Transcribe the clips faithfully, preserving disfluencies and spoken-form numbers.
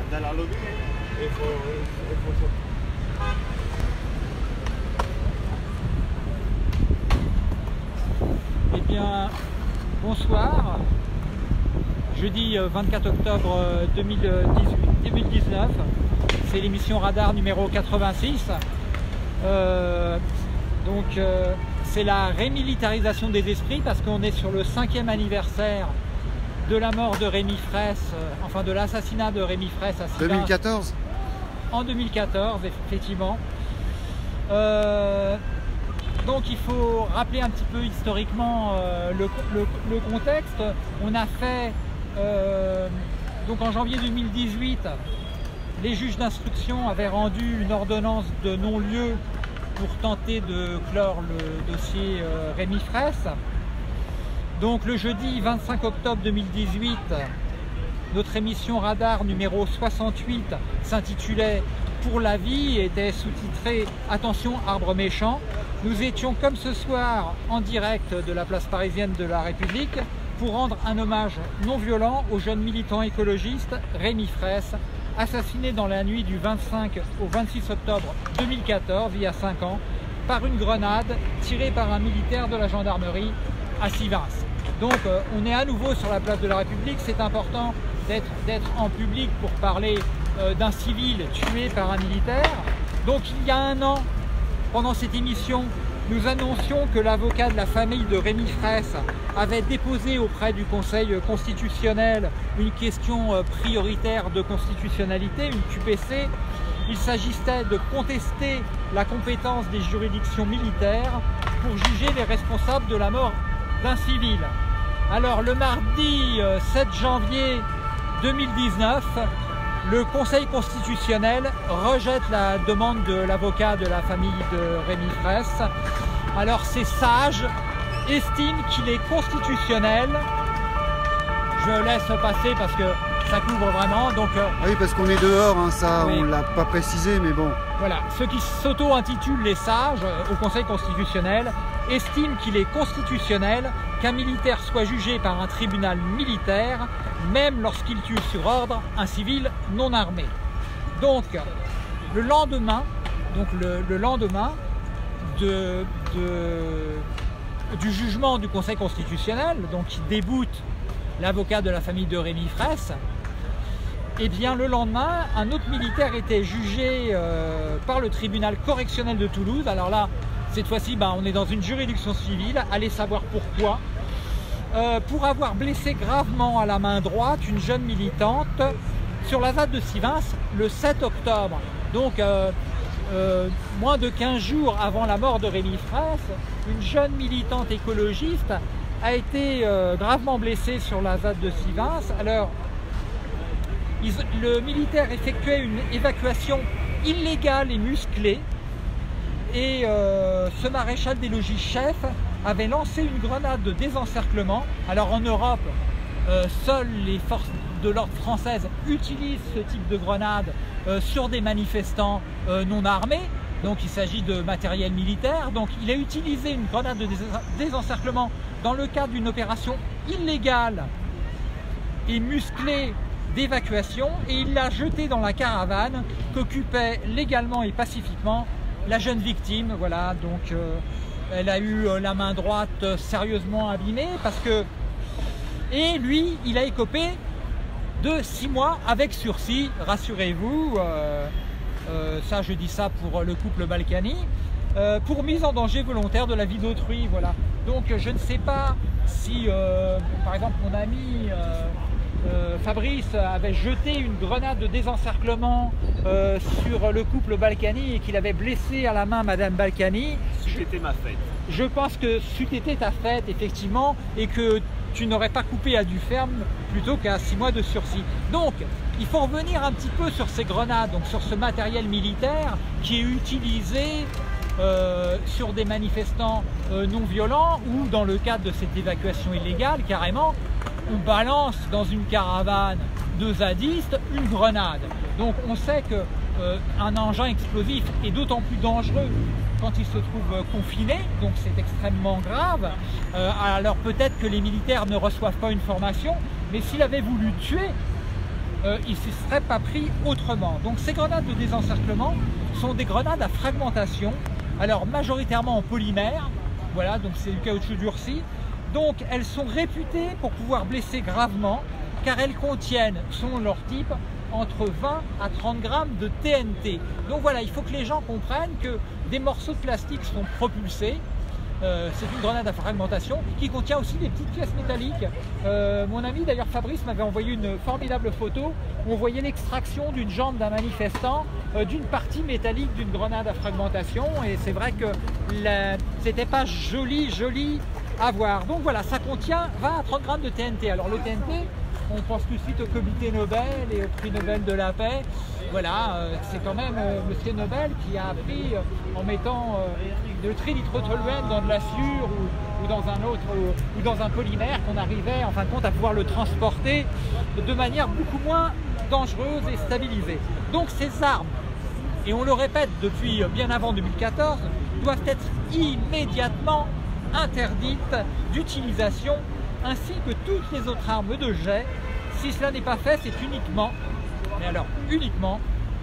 dans la lobby, il faut, il faut sortir. Eh bien, bonsoir. Jeudi vingt-quatre octobre deux mille dix-neuf, c'est l'émission Radar numéro quatre-vingt-six. Euh, donc, euh, c'est la rémilitarisation des esprits parce qu'on est sur le cinquième anniversaire de la mort de Rémi Fraisse, euh, enfin de l'assassinat de Rémi Fraisse à Sivins. deux mille quatorze. En deux mille quatorze, effectivement. Euh, donc il faut rappeler un petit peu historiquement euh, le, le, le contexte. On a fait, euh, donc en janvier deux mille dix-huit, les juges d'instruction avaient rendu une ordonnance de non-lieu pour tenter de clore le dossier euh, Rémi Fraisse. Donc le jeudi vingt-cinq octobre deux mille dix-huit, notre émission Radar numéro soixante-huit s'intitulait « Pour la vie » et était sous-titrée « Attention, arbre méchant ». Nous étions comme ce soir en direct de la place parisienne de la République pour rendre un hommage non violent au jeune militant écologiste Rémi Fraisse, assassiné dans la nuit du vingt-cinq au vingt-six octobre deux mille quatorze, il y a cinq ans, par une grenade tirée par un militaire de la gendarmerie à Sivins. Donc euh, on est à nouveau sur la place de la République, c'est important d'être en public pour parler euh, d'un civil tué par un militaire. Donc il y a un an, pendant cette émission, nous annoncions que l'avocat de la famille de Rémi Fraisse avait déposé auprès du Conseil constitutionnel une question euh, prioritaire de constitutionnalité, une Q P C. Il s'agissait de contester la compétence des juridictions militaires pour juger les responsables de la mort d'un civil. Alors le mardi sept janvier deux mille dix-neuf, le Conseil constitutionnel rejette la demande de l'avocat de la famille de Rémi Fraisse. Alors ces sages estiment qu'il est constitutionnel. Je laisse passer parce que ça couvre vraiment. Donc, euh, oui, parce qu'on est dehors, hein, ça oui. On ne l'a pas précisé, mais bon. Voilà, ceux qui s'auto-intitulent les sages euh, au Conseil constitutionnel estiment qu'il est constitutionnel qu'un militaire soit jugé par un tribunal militaire, même lorsqu'il tue sur ordre un civil non armé. Donc, le lendemain, donc le, le lendemain de, de, du jugement du Conseil constitutionnel, donc qui déboute l'avocat de la famille de Rémi Fraisse, et bien le lendemain, un autre militaire était jugé euh, par le tribunal correctionnel de Toulouse. Alors là, cette fois-ci, ben, on est dans une juridiction civile, allez savoir pourquoi. Euh, pour avoir blessé gravement à la main droite une jeune militante sur la Z A D de Sivins le sept octobre. Donc, euh, euh, moins de quinze jours avant la mort de Rémi Fraisse, une jeune militante écologiste a été euh, gravement blessé sur la Z A D de Sivins. Alors, ils, le militaire effectuait une évacuation illégale et musclée et euh, ce maréchal des logis chef avait lancé une grenade de désencerclement. Alors en Europe, euh, seules les forces de l'ordre françaises utilisent ce type de grenade euh, sur des manifestants euh, non armés. Donc il s'agit de matériel militaire. Donc il a utilisé une grenade de désencerclement dans le cadre d'une opération illégale et musclée d'évacuation et il l'a jetée dans la caravane qu'occupait légalement et pacifiquement la jeune victime. Voilà, donc euh, elle a eu euh, la main droite euh, sérieusement abîmée parce que... Et lui, il a écopé de six mois avec sursis, rassurez-vous. Euh, Euh, ça je dis ça pour le couple Balkany, euh, pour mise en danger volontaire de la vie d'autrui. Voilà. Donc je ne sais pas si euh, par exemple mon ami euh, euh, Fabrice avait jeté une grenade de désencerclement euh, sur le couple Balkany et qu'il avait blessé à la main Madame Balkany. C'était ma fête. Je pense que c'eût été ta fête effectivement et que tu n'aurais pas coupé à du ferme plutôt qu'à six mois de sursis. Donc il faut revenir un petit peu sur ces grenades, donc sur ce matériel militaire qui est utilisé euh, sur des manifestants euh, non violents ou dans le cadre de cette évacuation illégale, carrément, on balance dans une caravane de zadistes une grenade. Donc on sait que euh, un engin explosif est d'autant plus dangereux quand il se trouve confiné, donc c'est extrêmement grave. Euh, alors peut-être que les militaires ne reçoivent pas une formation, mais s'il avait voulu tuer, euh, il ne s'y serait pas pris autrement. Donc ces grenades de désencerclement sont des grenades à fragmentation, alors majoritairement en polymère, voilà, donc c'est du caoutchouc durci. Donc elles sont réputées pour pouvoir blesser gravement, car elles contiennent, selon leur type, entre vingt à trente grammes de T N T. Donc voilà, il faut que les gens comprennent que des morceaux de plastique sont propulsés. Euh, c'est une grenade à fragmentation qui contient aussi des petites pièces métalliques. Euh, mon ami d'ailleurs Fabrice m'avait envoyé une formidable photo où on voyait l'extraction d'une jambe d'un manifestant euh, d'une partie métallique d'une grenade à fragmentation, et c'est vrai que c'était pas joli joli à voir. Donc voilà, ça contient vingt à trente grammes de T N T. Alors le T N T, on pense tout de suite au comité Nobel et au prix Nobel de la paix. Voilà, euh, c'est quand même euh, monsieur Nobel qui a appris euh, en mettant euh, de trilithrotoluène dans de l'acier ou, ou dans un autre ou, ou dans un polymère qu'on arrivait en fin de compte à pouvoir le transporter de manière beaucoup moins dangereuse et stabilisée. Donc ces armes, et on le répète depuis bien avant deux mille quatorze, doivent être immédiatement interdites d'utilisation, ainsi que toutes les autres armes de jet. Si cela n'est pas fait, c'est uniquement, mais alors uniquement,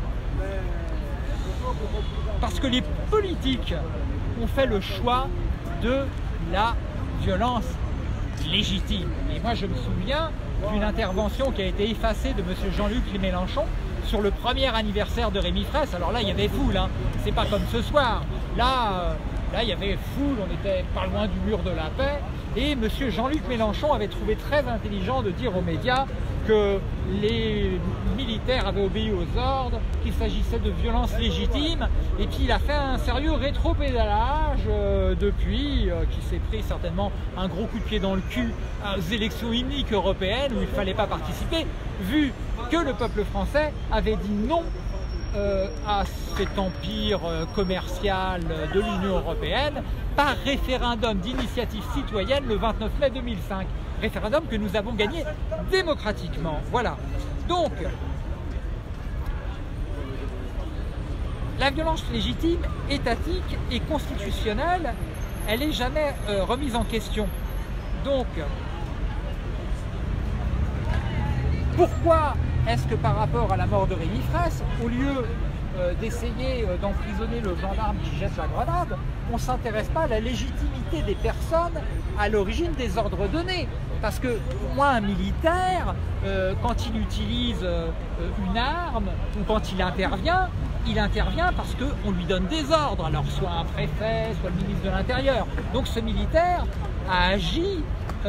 parce que les politiques ont fait le choix de la violence légitime. Et moi je me souviens d'une intervention qui a été effacée de monsieur Jean-Luc Mélenchon sur le premier anniversaire de Rémi Fraisse. Alors là il y avait foule, hein. C'est pas comme ce soir. Là, euh, là il y avait foule, on était pas loin du mur de la paix. Et M. Jean-Luc Mélenchon avait trouvé très intelligent de dire aux médias que les militaires avaient obéi aux ordres, qu'il s'agissait de violences légitimes, et puis il a fait un sérieux rétropédalage euh, depuis, euh, qui s'est pris certainement un gros coup de pied dans le cul aux élections uniques européennes où il ne fallait pas participer, vu que le peuple français avait dit non Euh, à cet empire euh, commercial de l'Union européenne par référendum d'initiative citoyenne le vingt-neuf mai deux mille cinq. Référendum que nous avons gagné démocratiquement. Voilà. Donc, la violence légitime, étatique et constitutionnelle, elle n'est jamais euh, remise en question. Donc, pourquoi est-ce que par rapport à la mort de Rémi Fraisse, au lieu euh, d'essayer euh, d'emprisonner le gendarme qui jette la grenade, on ne s'intéresse pas à la légitimité des personnes à l'origine des ordres donnés? Parce que pour moi, un militaire, euh, quand il utilise euh, une arme ou quand il intervient, il intervient parce qu'on lui donne des ordres, alors soit un préfet, soit le ministre de l'Intérieur. Donc ce militaire a agi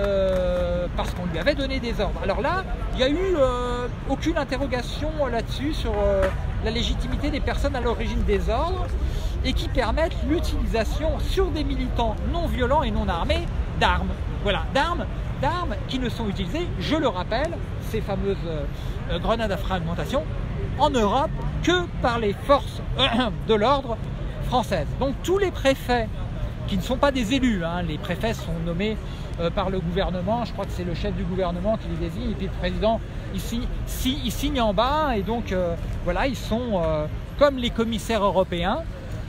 euh, parce qu'on lui avait donné des ordres. Alors là, il n'y a eu euh, aucune interrogation là-dessus sur euh, la légitimité des personnes à l'origine des ordres et qui permettent l'utilisation sur des militants non violents et non armés d'armes. Voilà, d'armes, d'armes qui ne sont utilisées, je le rappelle, ces fameuses euh, grenades à fragmentation, en Europe que par les forces de l'ordre françaises. Donc tous les préfets, qui ne sont pas des élus, hein, les préfets sont nommés euh, par le gouvernement, je crois que c'est le chef du gouvernement qui les désigne, et puis le président ici, si, il signe en bas, et donc euh, voilà, ils sont euh, comme les commissaires européens,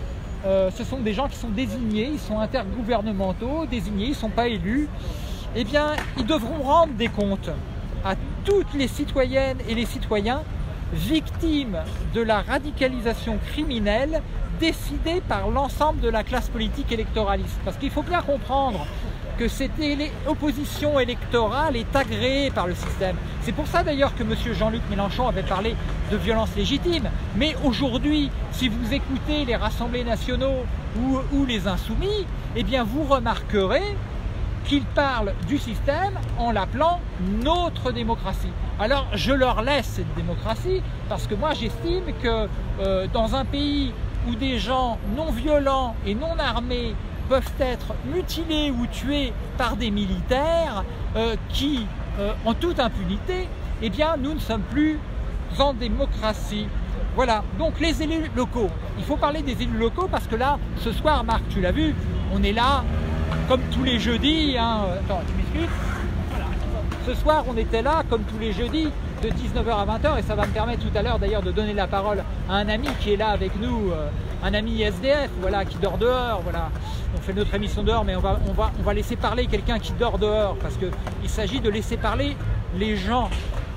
euh, ce sont des gens qui sont désignés, ils sont intergouvernementaux, désignés, ils ne sont pas élus, eh bien ils devront rendre des comptes à toutes les citoyennes et les citoyens victimes de la radicalisation criminelle décidée par l'ensemble de la classe politique électoraliste. Parce qu'il faut bien comprendre que cette opposition électorale est agréée par le système. C'est pour ça d'ailleurs que M. Jean-Luc Mélenchon avait parlé de violence légitime. Mais aujourd'hui, si vous écoutez les Rassemblés nationaux ou, ou les Insoumis, eh bien vous remarquerez qu'ils parlent du système en l'appelant notre démocratie. Alors je leur laisse cette démocratie parce que moi j'estime que euh, dans un pays où des gens non violents et non armés peuvent être mutilés ou tués par des militaires euh, qui, euh, en toute impunité, eh bien nous ne sommes plus en démocratie. Voilà, donc les élus locaux, il faut parler des élus locaux parce que là, ce soir, Marc, tu l'as vu, on est là comme tous les jeudis, hein. Attends, tu m'excuses. Voilà. Ce soir, on était là comme tous les jeudis de dix-neuf heures à vingt heures et ça va me permettre tout à l'heure d'ailleurs de donner la parole à un ami qui est là avec nous, euh, un ami S D F, voilà, qui dort dehors. Voilà. On fait notre émission dehors, mais on va, on va, on va laisser parler quelqu'un qui dort dehors parce qu'il s'agit de laisser parler les gens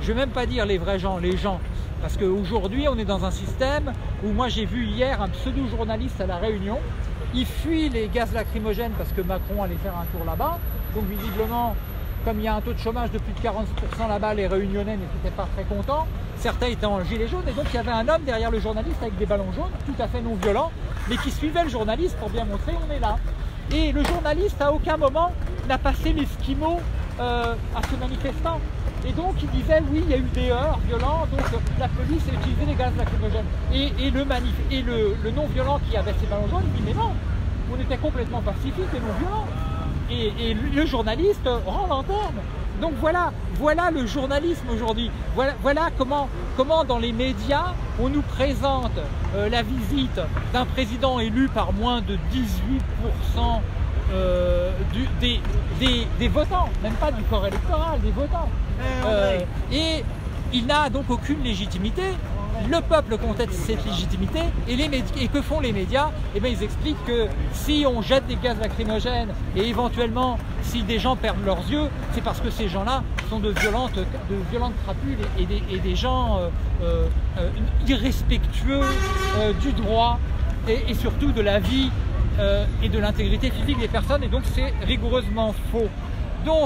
je ne vais même pas dire les vrais gens, les gens. Parce qu'aujourd'hui, on est dans un système où moi j'ai vu hier un pseudo-journaliste à La Réunion. Il fuit les gaz lacrymogènes parce que Macron allait faire un tour là-bas. Donc visiblement, comme il y a un taux de chômage de plus de quarante pour cent là-bas, les Réunionnais n'étaient pas très contents. Certains étaient en gilet jaune et donc il y avait un homme derrière le journaliste avec des ballons jaunes, tout à fait non violent, mais qui suivait le journaliste pour bien montrer on est là. Et le journaliste à aucun moment n'a passé l'esquimau euh, à ce manifestant. Et donc il disait oui, il y a eu des heurts violents, donc la police a utilisé les gaz lacrymogènes. Et, et, le, manif et le, le non-violent qui avait ses ballons jaunes, il dit mais non, on était complètement pacifique et non-violent. Et, et le journaliste rend l'antenne. Donc voilà, voilà le journalisme aujourd'hui. Voilà, voilà comment, comment dans les médias on nous présente euh, la visite d'un président élu par moins de dix-huit pour cent euh, du, des, des, des votants, même pas du corps électoral, des votants. Euh, et il n'a donc aucune légitimité. Le peuple conteste cette légitimité et, les et que font les médias? Eh bien, ils expliquent que si on jette des gaz lacrymogènes et éventuellement si des gens perdent leurs yeux, c'est parce que ces gens-là sont de violentes, de violentes crapules et, et, des, et des gens euh, euh, irrespectueux euh, du droit et, et surtout de la vie euh, et de l'intégrité physique des personnes. Et donc c'est rigoureusement faux. Donc,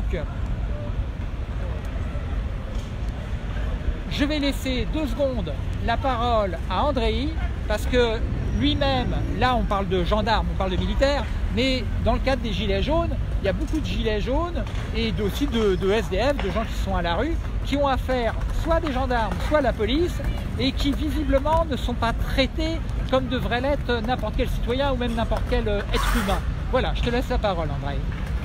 je vais laisser deux secondes la parole à Andréi, parce que lui-même, là on parle de gendarmes, on parle de militaires, mais dans le cadre des gilets jaunes, il y a beaucoup de gilets jaunes et aussi de, de S D F, de gens qui sont à la rue, qui ont affaire soit des gendarmes, soit la police, et qui visiblement ne sont pas traités comme devrait l'être n'importe quel citoyen ou même n'importe quel être humain. Voilà, je te laisse la parole, Andréi.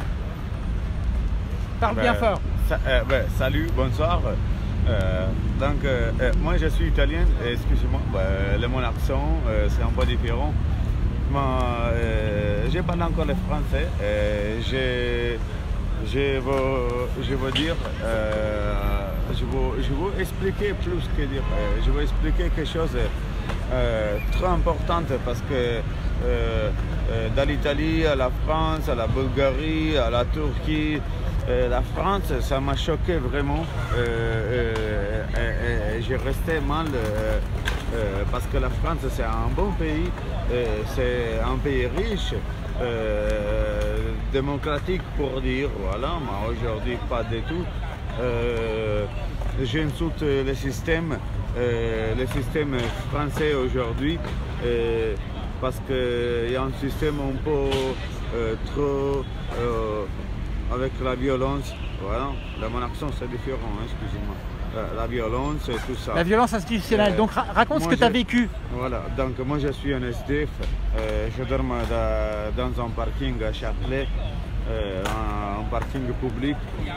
Parle ben, bien fort. Ça, euh, ben, salut, bonsoir. Euh, donc, euh, euh, moi je suis italien, excusez-moi, bah, mon accent euh, c'est un peu différent. Mais euh, je parle encore le français. Euh, je, je, veux, je veux dire, euh, je, veux, je veux expliquer plus que dire. Euh, je veux expliquer quelque chose de euh, très important parce que euh, euh, dans l'Italie, à la France, à la Bulgarie, à la Turquie, Euh, la France, ça m'a choqué vraiment. Euh, euh, euh, euh, J'ai resté mal euh, euh, parce que la France, c'est un bon pays, euh, c'est un pays riche, euh, démocratique pour dire, voilà, mais aujourd'hui pas du tout. Euh, J'insulte le système, euh, le système français aujourd'hui, euh, parce qu'il y a un système un peu euh, trop... Euh, avec la violence, voilà, la mon accent c'est différent, hein, excusez-moi. La, la violence et tout ça. La violence institutionnelle, euh, donc ra raconte ce que tu as vécu. Voilà, donc moi je suis un S D F, euh, je dors dans un parking à Châtelet, euh, un, un parking public.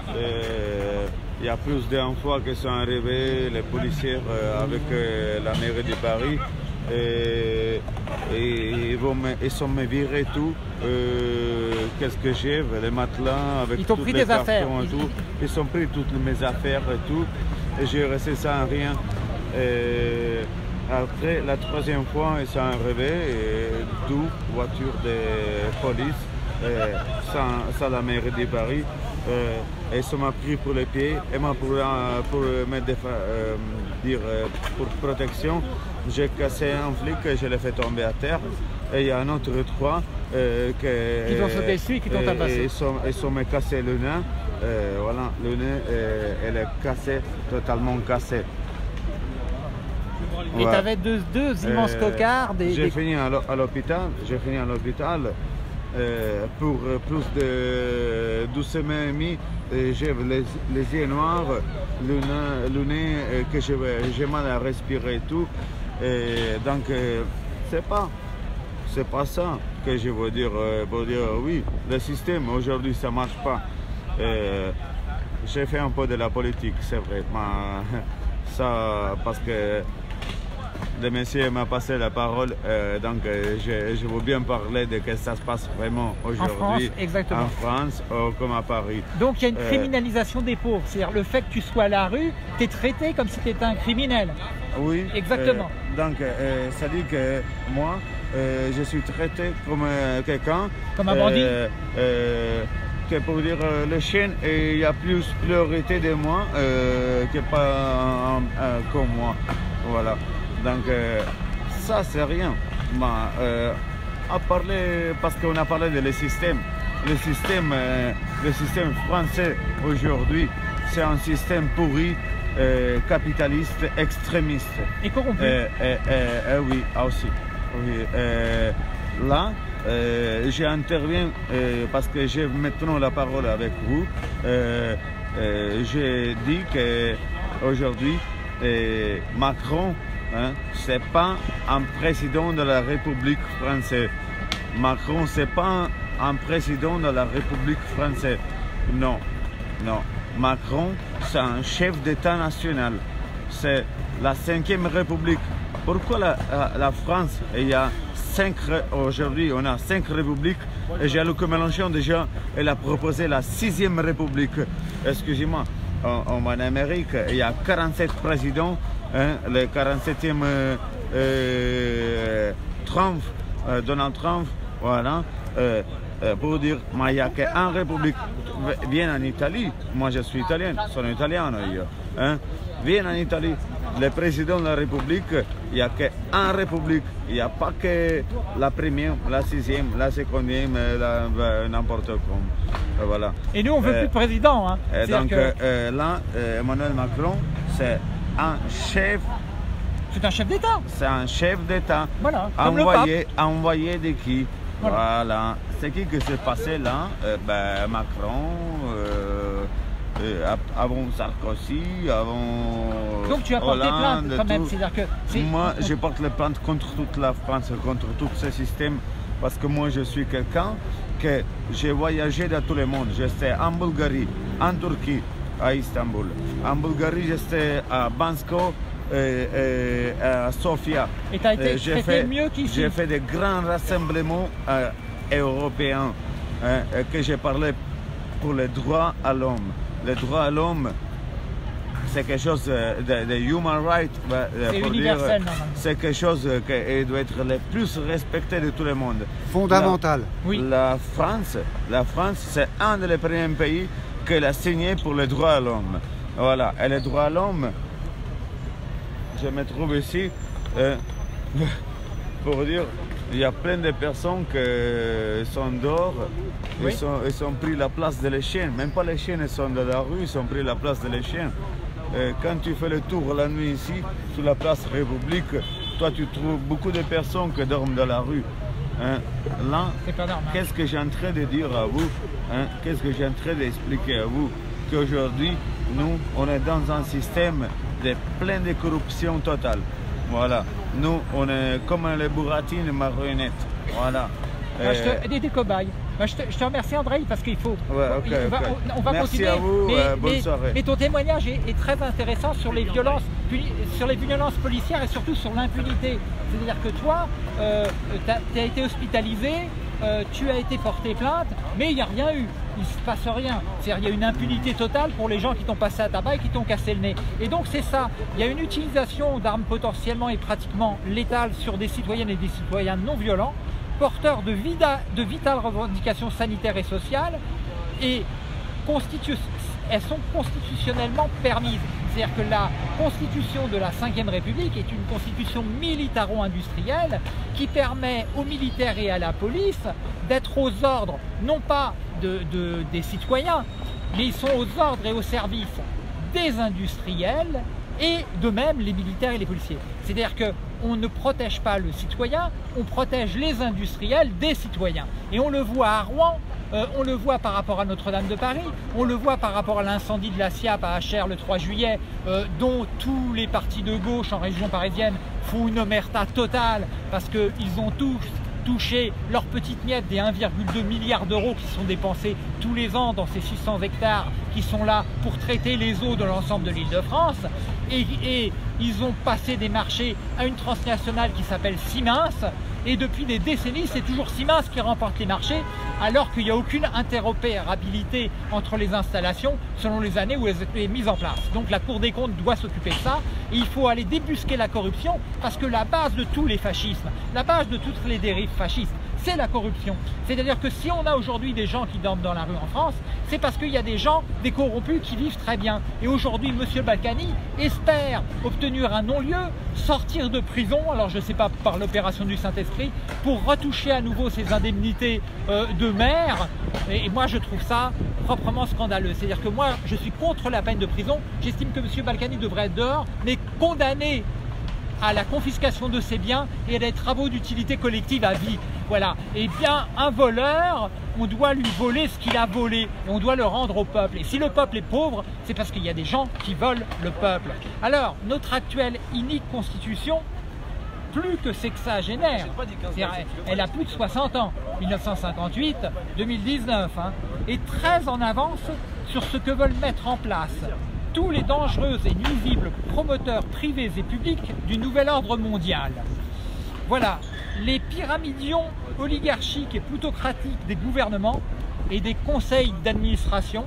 Il y a plus d'un fois que sont arrivés les policiers euh, avec euh, la mairie de Paris. Et, et ils, vont me, ils sont me virés tout, euh, qu'est-ce que j'ai, les matelas avec ils t'ont pris des affaires et tout. Ils ont pris toutes mes affaires et tout et j'ai resté sans rien. Et après la troisième fois ils sont arrivés et deux voitures de police euh, sans, sans la mairie de Paris. Euh, et ça m'a pris pour les pieds et moi pour, pour me euh, dire euh, pour protection j'ai cassé un flic et je l'ai fait tomber à terre et il y a un autre trois euh, qui t'ont sauté dessus et qui t'ont tabassé. Ils sont, ils sont me cassé le nez, euh, voilà, le nez euh, elle est cassé, totalement cassé. Et ouais. Tu avais deux, deux immenses euh, cocards. Des, j'ai des... fini à l'hôpital, j'ai fini à l'hôpital. Euh, pour plus de douze semaines et demie, j'ai les, les yeux noirs, le nez, le nez que j'ai mal à respirer et tout. Et donc, euh, c'est pas, c'est pas ça que je veux dire. Euh, pour dire oui, le système aujourd'hui ça marche pas. Euh, j'ai fait un peu de la politique, c'est vrai, mais ça parce que le monsieur m'a passé la parole, euh, donc euh, je, je veux bien parler de ce que ça se passe vraiment aujourd'hui en France, euh, comme à Paris. Donc il y a une euh, criminalisation des pauvres, c'est-à-dire le fait que tu sois à la rue, tu es traité comme si tu étais un criminel. Oui, exactement. Euh, donc euh, ça dit que moi, euh, je suis traité comme euh, quelqu'un comme un bandit euh, euh, que pour dire euh, le chien, il y a plus priorité de moi euh, que pas euh, euh, comme moi. Voilà. Donc euh, ça c'est rien. Mais, euh, à parler, parce qu'on a parlé de le système. Le système, euh, le système français aujourd'hui, c'est un système pourri, euh, capitaliste, extrémiste. Et corrompu. Euh, euh, euh, euh, oui, aussi. Oui, euh, là, euh, j'interviens euh, parce que j'ai maintenant la parole avec vous. Euh, euh, j'ai dit qu'aujourd'hui, euh, Macron, hein, c'est pas un président de la République française. Macron, c'est pas un, un président de la République française. Non, non. Macron, c'est un chef d'État national. C'est la cinquième République. Pourquoi la, la, la France, il y a cinq, aujourd'hui on a cinq républiques, et Jean-Luc Mélenchon déjà, elle a proposé la sixième République. Excusez-moi, en, en Amérique, il y a quarante-sept présidents, hein, le quarante-septième euh, euh, Trump, euh, Donald Trump, voilà. Euh, pour dire, mais il n'y a qu'une république. Viens en Italie, moi je suis italien, sono italiano io. Hein? Viens en Italie, le président de la République, il n'y a qu'une république, il n'y a pas que la première, la sixième, la secondième, n'importe quoi. Voilà. Et nous on ne veut euh, plus de président. Hein. Donc que... euh, là, euh, Emmanuel Macron, c'est un chef. C'est un chef d'État. C'est un chef d'État. Voilà. Envoyé, envoyé de qui? Voilà. Voilà. C'est qui que s'est passé là? euh, ben, Macron, euh, euh, avant Sarkozy, avant. Donc tu as porté Hollande, plainte quand même. C'est-à-dire que moi, je porte les plaintes contre toute la France, contre tout ce système, parce que moi, je suis quelqu'un que j'ai voyagé dans tout le monde. J'étais en Bulgarie, en Turquie, à Istanbul. En Bulgarie, j'étais à Bansko. Euh, euh, à Sofia. Et tu as été euh, fait mieux qu'ici. J'ai fait des grands rassemblements euh, européens hein, que j'ai parlé pour les droits à l'homme. Les droits à l'homme, c'est quelque chose de, de human rights. C'est universel. C'est quelque chose qui doit être le plus respecté de tout le monde. Fondamental. La, oui. la France, la France, c'est un des premiers pays qui a signé pour les droits à l'homme. Voilà. Et les droits à l'homme, je me trouve ici euh, pour dire il y a plein de personnes qui sont dehors, oui. ils, sont, ils ont pris la place de les chiens, même pas les chiens, ils sont dans la rue, ils ont pris la place de les chiens. Et quand tu fais le tour la nuit ici, sur la place République, toi tu trouves beaucoup de personnes qui dorment dans la rue. Hein? Là, qu'est-ce que j'ai en train de dire à vous? Hein? Qu'est-ce que j'ai en train d'expliquer à vous? Qu'aujourd'hui, nous, on est dans un système de plein de corruption totale. Voilà. Nous, on est comme les bourratines marionnettes. Voilà. Moi, je te, des, des cobayes. Moi, je, te, je te remercie André parce qu'il faut. Ouais, okay, on va, okay. on, on va Merci continuer. à vous. Mais, euh, bonne mais, soirée. mais ton témoignage est, est très intéressant sur les violences, sur les violences policières et surtout sur l'impunité. C'est-à-dire que toi, euh, tu as été hospitalisé, euh, tu as été porté plainte, mais il n'y a rien eu. Il ne se passe rien. C'est-à-dire il y a une impunité totale pour les gens qui t'ont passé à tabac et qui t'ont cassé le nez. Et donc c'est ça. Il y a une utilisation d'armes potentiellement et pratiquement létales sur des citoyennes et des citoyens non violents, porteurs de, vida, de vitales revendications sanitaires et sociales, et elles sont constitutionnellement permises. C'est-à-dire que la constitution de la cinquième République est une constitution militaro-industrielle qui permet aux militaires et à la police d'être aux ordres, non pas de, de, des citoyens, mais ils sont aux ordres et au service des industriels et de même les militaires et les policiers. C'est-à-dire qu'on ne protège pas le citoyen, on protège les industriels des citoyens. Et on le voit à Rouen, euh, on le voit par rapport à Notre-Dame de Paris, on le voit par rapport à l'incendie de la SIAP à Achères le trois juillet, euh, dont tous les partis de gauche en région parisienne font une omerta totale parce qu'ils ont tous touché leur petite miette des un virgule deux milliard d'euros qui sont dépensés tous les ans dans ces six cents hectares qui sont là pour traiter les eaux de l'ensemble de l'Île-de-France. Et, et ils ont passé des marchés à une transnationale qui s'appelle Siemens, et depuis des décennies c'est toujours Siemens qui remporte les marchés alors qu'il n'y a aucune interopérabilité entre les installations selon les années où elles étaient mises en place. Donc la Cour des comptes doit s'occuper de ça, et il faut aller débusquer la corruption, parce que la base de tous les fascismes, la base de toutes les dérives fascistes, c'est la corruption. C'est-à-dire que si on a aujourd'hui des gens qui dorment dans la rue en France, c'est parce qu'il y a des gens, des corrompus qui vivent très bien. Et aujourd'hui, M. Balkany espère obtenir un non-lieu, sortir de prison, alors je ne sais pas, par l'opération du Saint-Esprit, pour retoucher à nouveau ses indemnités euh, de maire. Et, et moi, je trouve ça proprement scandaleux. C'est-à-dire que moi, je suis contre la peine de prison. J'estime que M. Balkany devrait être dehors, mais condamné à la confiscation de ses biens et à des travaux d'utilité collective à vie. Voilà. Et bien, un voleur, on doit lui voler ce qu'il a volé et on doit le rendre au peuple. Et si le peuple est pauvre, c'est parce qu'il y a des gens qui volent le peuple. Alors, notre actuelle inique constitution, plus que sexagénaire, elle a plus de soixante ans, mille neuf cent cinquante-huit deux mille dix-neuf, hein, est très en avance sur ce que veulent mettre en place tous les dangereux et nuisibles promoteurs privés et publics du nouvel ordre mondial. Voilà, les pyramidions oligarchiques et plutocratiques des gouvernements et des conseils d'administration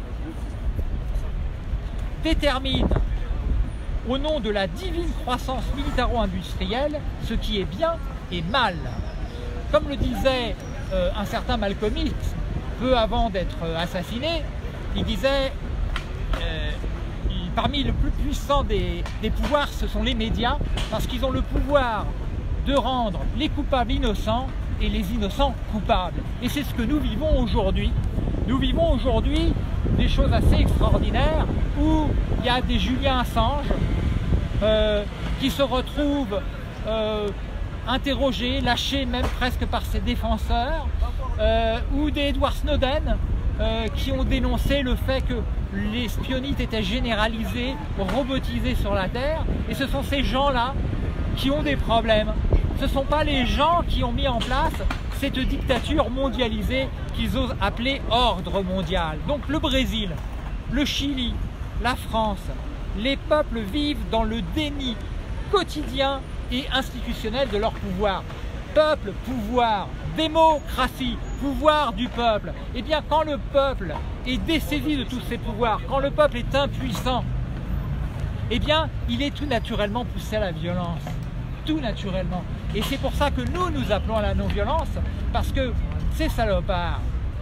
déterminent au nom de la divine croissance militaro-industrielle ce qui est bien et mal. Comme le disait euh, un certain Malcolm X, peu avant d'être assassiné, il disait euh, parmi le plus puissant des, des pouvoirs, ce sont les médias, parce qu'ils ont le pouvoir de rendre les coupables innocents et les innocents coupables. Et c'est ce que nous vivons aujourd'hui. Nous vivons aujourd'hui des choses assez extraordinaires où il y a des Julian Assange euh, qui se retrouvent euh, interrogés, lâchés même presque par ses défenseurs, euh, ou des Edward Snowden euh, qui ont dénoncé le fait que l'espionnite était généralisée, robotisée sur la Terre, et ce sont ces gens-là qui ont des problèmes. Ce ne sont pas les gens qui ont mis en place cette dictature mondialisée qu'ils osent appeler ordre mondial. Donc le Brésil, le Chili, la France, les peuples vivent dans le déni quotidien et institutionnel de leur pouvoir. Peuple, pouvoir, démocratie, pouvoir du peuple. Eh bien, quand le peuple est dessaisi de tous ses pouvoirs, quand le peuple est impuissant, eh bien, il est tout naturellement poussé à la violence. Tout naturellement. Et c'est pour ça que nous, nous appelons à la non-violence, parce que ces salopards,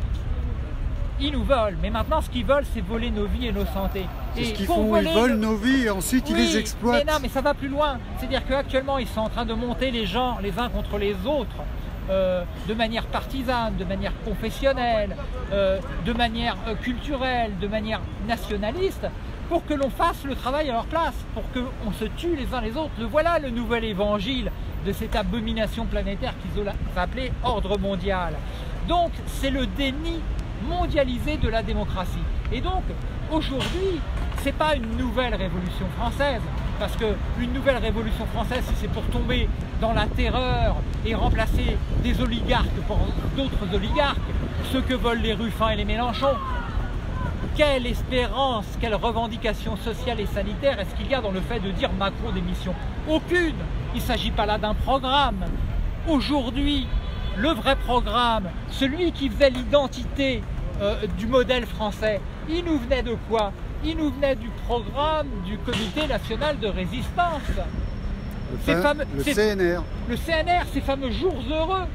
ils nous volent. Mais maintenant, ce qu'ils veulent, c'est voler nos vies et nos santé. C'est ce qu'ils font, ils volent nos vies et ensuite oui, ils les exploitent. Mais non, mais ça va plus loin. C'est-à-dire qu'actuellement, ils sont en train de monter les gens les uns contre les autres, euh, de manière partisane, de manière confessionnelle, euh, de manière euh, culturelle, de manière nationaliste, pour que l'on fasse le travail à leur place, pour qu'on se tue les uns les autres. Le voilà le nouvel évangile de cette abomination planétaire qu'ils ont appelée ordre mondial. Donc, c'est le déni mondialisé de la démocratie. Et donc, aujourd'hui, ce n'est pas une nouvelle révolution française, parce qu'une nouvelle révolution française, si c'est pour tomber dans la terreur et remplacer des oligarques par d'autres oligarques, ceux que veulent les Ruffin et les Mélenchon, quelle espérance, quelle revendication sociale et sanitaire est-ce qu'il y a dans le fait de dire Macron démission? Aucune. Il ne s'agit pas là d'un programme. Aujourd'hui, le vrai programme, celui qui faisait l'identité euh, du modèle français, il nous venait de quoi? Il nous venait du programme du Comité national de résistance. Le, ces fameux, le ces, C N R. Le C N R, ces fameux jours heureux.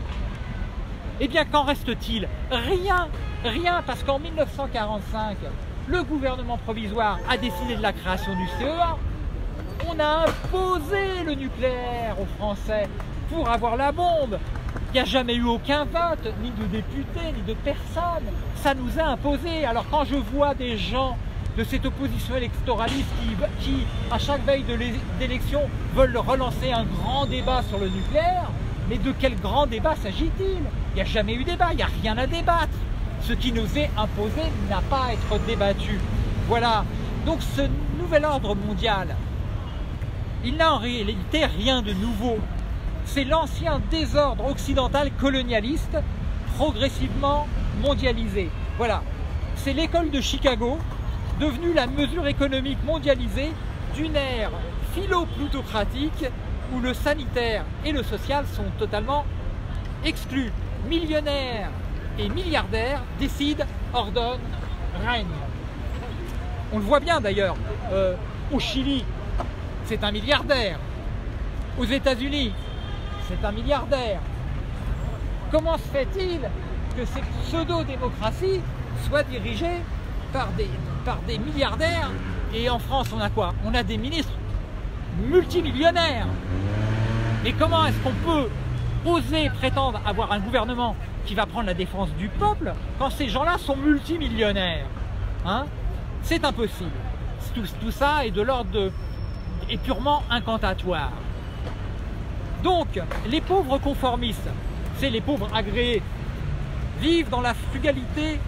Eh bien, qu'en reste-t-il? Rien. Rien, parce qu'en mille neuf cent quarante-cinq, le gouvernement provisoire a décidé de la création du C E A. On a imposé le nucléaire aux Français pour avoir la bombe. Il n'y a jamais eu aucun vote, ni de députés, ni de personne. Ça nous a imposé. Alors quand je vois des gens de cette opposition électoraliste qui, qui à chaque veille d'élection, veulent relancer un grand débat sur le nucléaire, mais de quel grand débat s'agit-il? Il n'y a jamais eu débat, il n'y a rien à débattre. Ce qui nous est imposé n'a pas à être débattu. Voilà. Donc ce nouvel ordre mondial, il n'a en réalité rien de nouveau. C'est l'ancien désordre occidental colonialiste progressivement mondialisé. Voilà. C'est l'école de Chicago, devenue la mesure économique mondialisée d'une ère philo-plutocratique où le sanitaire et le social sont totalement exclus. Millionnaires et milliardaires décident, ordonnent, règnent. On le voit bien d'ailleurs, euh, au Chili, c'est un milliardaire. Aux États-Unis, c'est un milliardaire. comment se fait-il que ces pseudo-démocraties soient dirigées par des, par des milliardaires? Et en France, on a quoi? On a des ministres multimillionnaires. Mais comment est-ce qu'on peut oser prétendre avoir un gouvernement qui va prendre la défense du peuple quand ces gens-là sont multimillionnaires, hein? C'est impossible. Tout, tout ça est de l'ordre de... est purement incantatoire. Donc, les pauvres conformistes, c'est les pauvres agréés, vivent dans la frugalité.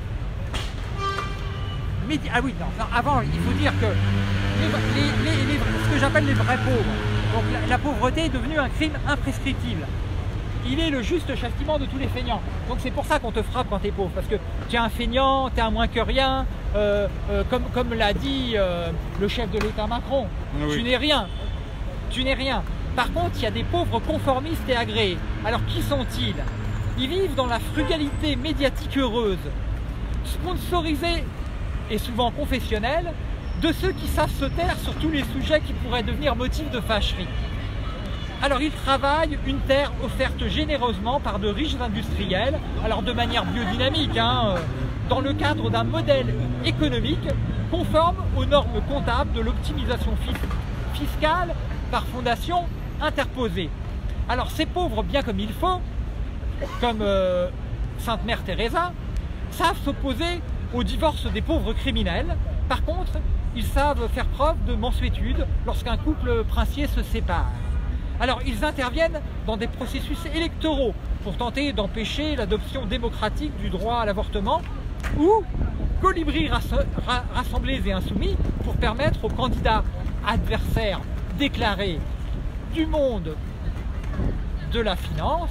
Mais, ah oui, non, non, avant, il faut dire que les, les, les, les, ce que j'appelle les vrais pauvres, donc la, la pauvreté est devenue un crime imprescriptible. Il est le juste châtiment de tous les feignants. Donc c'est pour ça qu'on te frappe quand tu es pauvre, parce que tu es un feignant, tu es un moins que rien, euh, euh, comme, comme l'a dit euh, le chef de l'État Macron, oui. Tu n'es rien, tu n'es rien. Par contre, il y a des pauvres conformistes et agréés. Alors qui sont-ils? Ils vivent dans la frugalité médiatique heureuse, sponsorisée et souvent confessionnelle, de ceux qui savent se taire sur tous les sujets qui pourraient devenir motif de fâcherie. Alors ils travaillent une terre offerte généreusement par de riches industriels, alors de manière biodynamique, hein, dans le cadre d'un modèle économique conforme aux normes comptables de l'optimisation fiscale par fondation interposée. Alors ces pauvres, bien comme il faut, comme euh, Sainte Mère Teresa, savent s'opposer au divorce des pauvres criminels. Par contre, ils savent faire preuve de mansuétude lorsqu'un couple princier se sépare. Alors, ils interviennent dans des processus électoraux pour tenter d'empêcher l'adoption démocratique du droit à l'avortement ou colibris rassemblés et insoumis pour permettre aux candidats adversaires déclarés du monde de la finance.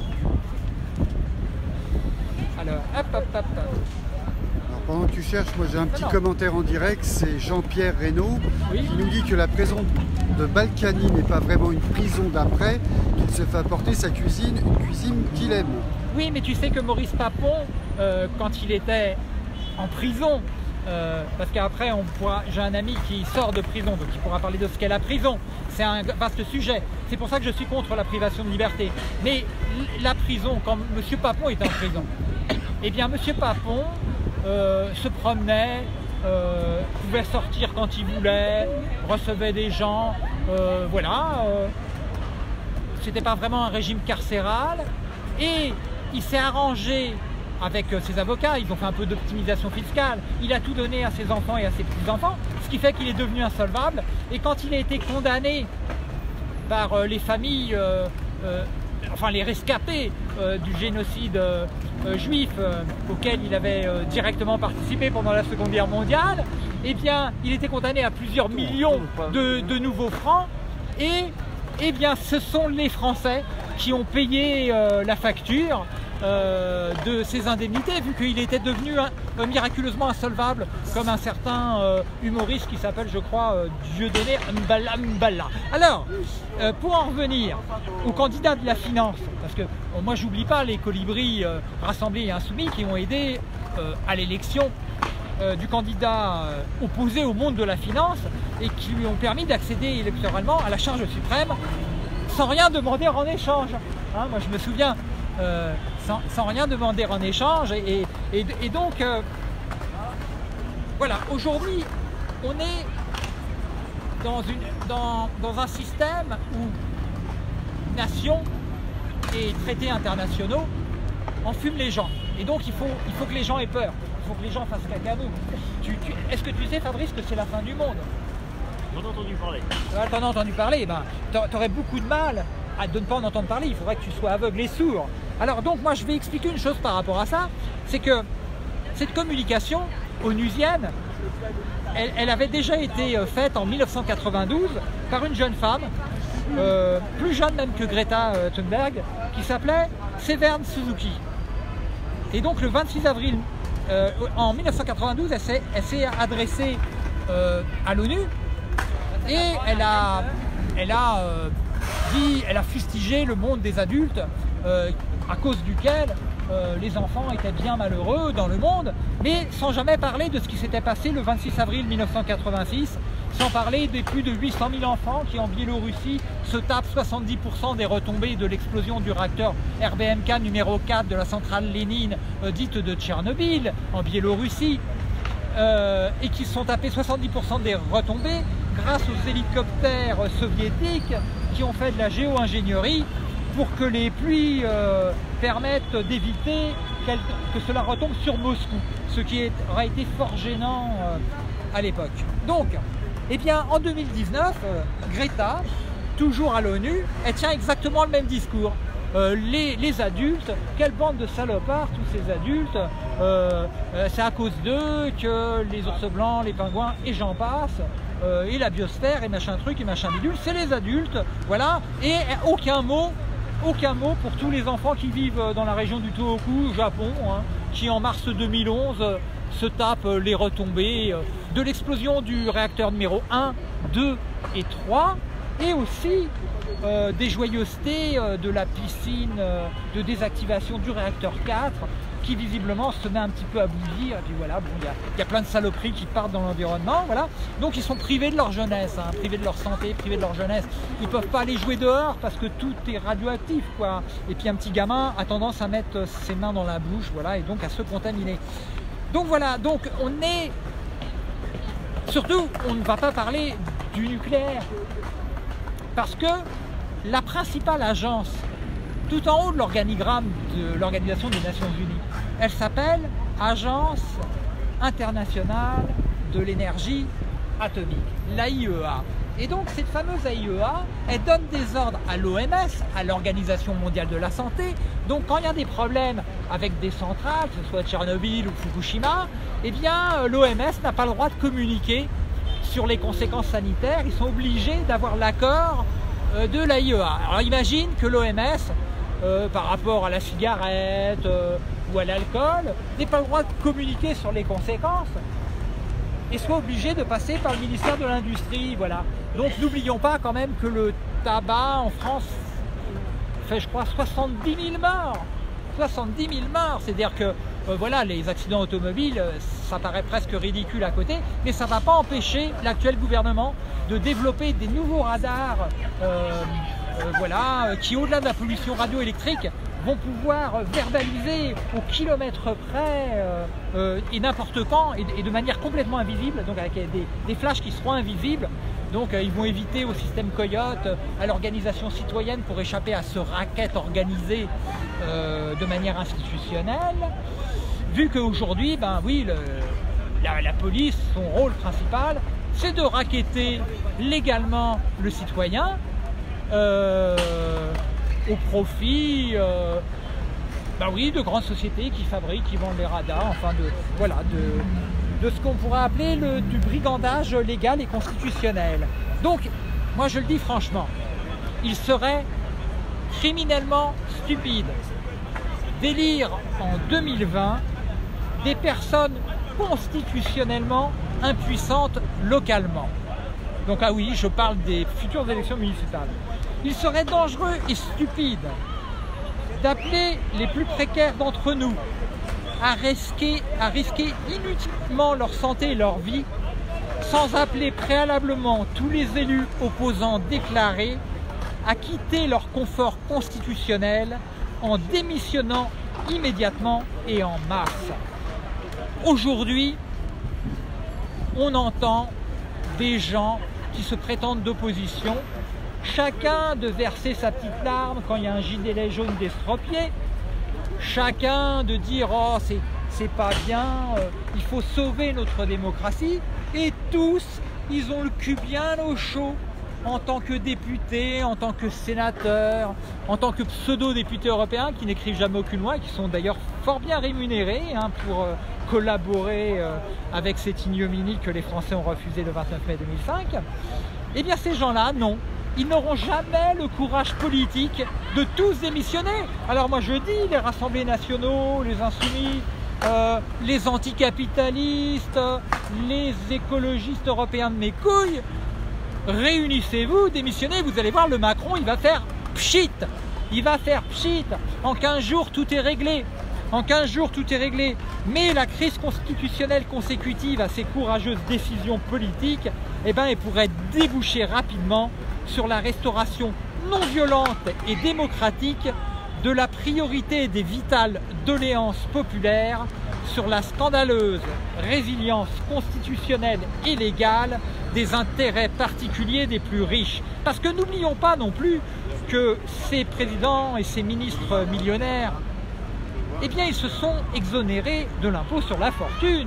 Alors, hop, hop, hop. Alors, pendant que tu cherches, moi j'ai un petit non, non. commentaire en direct, c'est Jean-Pierre Reynaud oui. qui nous dit que la prison de Balkany n'est pas vraiment une prison d'après, qu'il se fait apporter sa cuisine, une cuisine qu'il aime. Oui, mais tu sais que Maurice Papon, euh, quand il était en prison, euh, parce qu'après on pourra, j'ai un ami qui sort de prison, donc il pourra parler de ce qu'est la prison. C'est un vaste sujet. C'est pour ça que je suis contre la privation de liberté. Mais la prison, quand M. Papon était en prison, eh bien M. Papon euh, se promenait, euh, pouvait sortir quand il voulait, recevait des gens, euh, voilà. Euh, C'était pas vraiment un régime carcéral. Et il s'est arrangé avec ses avocats, ils ont fait un peu d'optimisation fiscale, il a tout donné à ses enfants et à ses petits-enfants, ce qui fait qu'il est devenu insolvable. Et quand il a été condamné par euh, les familles, euh, euh, enfin les rescapés euh, du génocide euh, euh, juif euh, auquel il avait euh, directement participé pendant la Seconde Guerre mondiale, eh bien il était condamné à plusieurs millions de, de nouveaux francs. Et eh bien ce sont les Français qui ont payé euh, la facture Euh, de ces indemnités, vu qu'il était devenu un, un, miraculeusement insolvable, comme un certain euh, humoriste qui s'appelle, je crois, euh, Dieudonné Mbala Mbala. Alors, euh, pour en revenir aux candidats de la finance, parce que bon, moi j'oublie pas les colibris euh, rassemblés et insoumis qui ont aidé euh, à l'élection euh, du candidat euh, opposé au monde de la finance et qui lui ont permis d'accéder électoralement à la charge suprême sans rien demander en échange. Hein, moi je me souviens Euh, sans, sans rien demander en échange et, et, et donc euh, voilà, aujourd'hui on est dans, une, dans, dans un système où nations et traités internationaux enfument les gens et donc il faut, il faut que les gens aient peur, il faut que les gens fassent cacao. Tu, tu, est-ce que tu sais, Fabrice, que c'est la fin du monde? J'en ai entendu parler. Ah, t'en as entendu parler, ben, t'aurais beaucoup de mal à de ne pas en entendre parler, il faudrait que tu sois aveugle et sourd. Alors donc moi je vais expliquer une chose par rapport à ça, c'est que cette communication onusienne, elle, elle avait déjà été faite en mille neuf cent quatre-vingt-douze par une jeune femme, euh, plus jeune même que Greta Thunberg, qui s'appelait Severn Suzuki. Et donc le vingt-six avril euh, en mille neuf cent quatre-vingt-douze, elle s'est adressée euh, à l'ONU et elle a, elle a euh, dit, elle a fustigé le monde des adultes euh, à cause duquel euh, les enfants étaient bien malheureux dans le monde, mais sans jamais parler de ce qui s'était passé le vingt-six avril mille neuf cent quatre-vingt-six Sans parler des plus de huit cent mille enfants qui en Biélorussie se tapent soixante-dix pour cent des retombées de l'explosion du réacteur R B M K numéro quatre de la centrale Lénine euh, dite de Tchernobyl en Biélorussie euh, et qui se sont tapés soixante-dix pour cent des retombées grâce aux hélicoptères soviétiques qui ont fait de la géo-ingénierie pour que les pluies euh, permettent d'éviter que cela retombe sur Moscou, ce qui est, aurait été fort gênant euh, à l'époque. Donc, eh bien, en deux mille dix-neuf, euh, Greta, toujours à l'ONU, elle tient exactement le même discours. Euh, les, les adultes, quelle bande de salopards, tous ces adultes, euh, euh, c'est à cause d'eux que les ours blancs, les pingouins et j'en passe, euh, et la biosphère et machin truc et machin bidule, c'est les adultes, voilà, et aucun mot, aucun mot pour tous les enfants qui vivent dans la région du Tohoku, au Japon, hein, qui en mars deux mille onze se tapent les retombées de l'explosion du réacteur numéro un, deux et trois, et aussi euh, des joyeusetés euh, de la piscine euh, de désactivation du réacteur quatre, qui visiblement se met un petit peu à bouillir, et puis voilà, bon, il y a, y a plein de saloperies qui partent dans l'environnement, voilà. Donc ils sont privés de leur jeunesse, hein, privés de leur santé, privés de leur jeunesse. Ils ne peuvent pas aller jouer dehors parce que tout est radioactif, quoi. Et puis un petit gamin a tendance à mettre ses mains dans la bouche, voilà, et donc à se contaminer. Donc voilà, donc on est... Surtout, on ne va pas parler du nucléaire, parce que la principale agence, tout en haut de l'organigramme de l'Organisation des Nations Unies, elle s'appelle Agence internationale de l'énergie atomique, l'A I E A. Et donc cette fameuse A I E A, elle donne des ordres à l'O M S, à l'Organisation mondiale de la santé. Donc quand il y a des problèmes avec des centrales, que ce soit Tchernobyl ou Fukushima, eh bien l'O M S n'a pas le droit de communiquer sur les conséquences sanitaires. Ils sont obligés d'avoir l'accord de l'A I E A. Alors imagine que l'O M S, euh, par rapport à la cigarette euh, ou à l'alcool, n'ait pas le droit de communiquer sur les conséquences et soit obligé de passer par le ministère de l'Industrie, voilà. Donc n'oublions pas quand même que le tabac en France fait, je crois, soixante-dix mille morts. soixante-dix mille morts, c'est-à-dire que euh, voilà, les accidents automobiles, euh, ça paraît presque ridicule à côté, mais ça ne va pas empêcher l'actuel gouvernement de développer des nouveaux radars euh, euh, voilà, euh, qui, au-delà de la pollution radioélectrique, vont pouvoir verbaliser au kilomètre près euh, euh, et n'importe quand et, et de manière complètement invisible, donc avec des, des flashs qui seront invisibles. Donc euh, ils vont éviter au système Coyote, à l'organisation citoyenne pour échapper à ce racket organisé euh, de manière institutionnelle. Vu qu'aujourd'hui, ben oui, le, la, la police, son rôle principal, c'est de racketter légalement le citoyen euh, au profit euh, ben oui, de grandes sociétés qui fabriquent, qui vendent les radars, enfin de, voilà, de, de ce qu'on pourrait appeler le, du brigandage légal et constitutionnel. Donc, moi je le dis franchement, il serait criminellement stupide d'élire en deux mille vingt des personnes constitutionnellement impuissantes localement. Donc ah oui, je parle des futures élections municipales. Il serait dangereux et stupide d'appeler les plus précaires d'entre nous à risquer, à risquer inutilement leur santé et leur vie sans appeler préalablement tous les élus opposants déclarés à quitter leur confort constitutionnel en démissionnant immédiatement et en masse. Aujourd'hui, on entend des gens qui se prétendent d'opposition, chacun de verser sa petite larme quand il y a un gilet jaune d'estropié, chacun de dire « oh c'est pas bien, euh, il faut sauver notre démocratie », et tous, ils ont le cul bien au chaud en tant que députés, en tant que sénateurs, en tant que pseudo-députés européens qui n'écrivent jamais aucune loi et qui sont d'ailleurs fort bien rémunérés hein, pour euh, collaborer euh, avec cette ignominie que les Français ont refusé le vingt-neuf mai deux mille cinq. Eh bien ces gens-là, non. Ils n'auront jamais le courage politique de tous démissionner. Alors moi je dis, les rassemblés nationaux, les insoumis, euh, les anticapitalistes, les écologistes européens de mes couilles, réunissez-vous, démissionnez, vous allez voir, le Macron, il va faire pchit, il va faire pchit, en quinze jours tout est réglé. En quinze jours, tout est réglé. Mais la crise constitutionnelle consécutive à ces courageuses décisions politiques, eh ben, elle pourrait déboucher rapidement sur la restauration non violente et démocratique de la priorité des vitales doléances populaires sur la scandaleuse résilience constitutionnelle et légale des intérêts particuliers des plus riches. Parce que n'oublions pas non plus que ces présidents et ces ministres millionnaires, eh bien, ils se sont exonérés de l'impôt sur la fortune,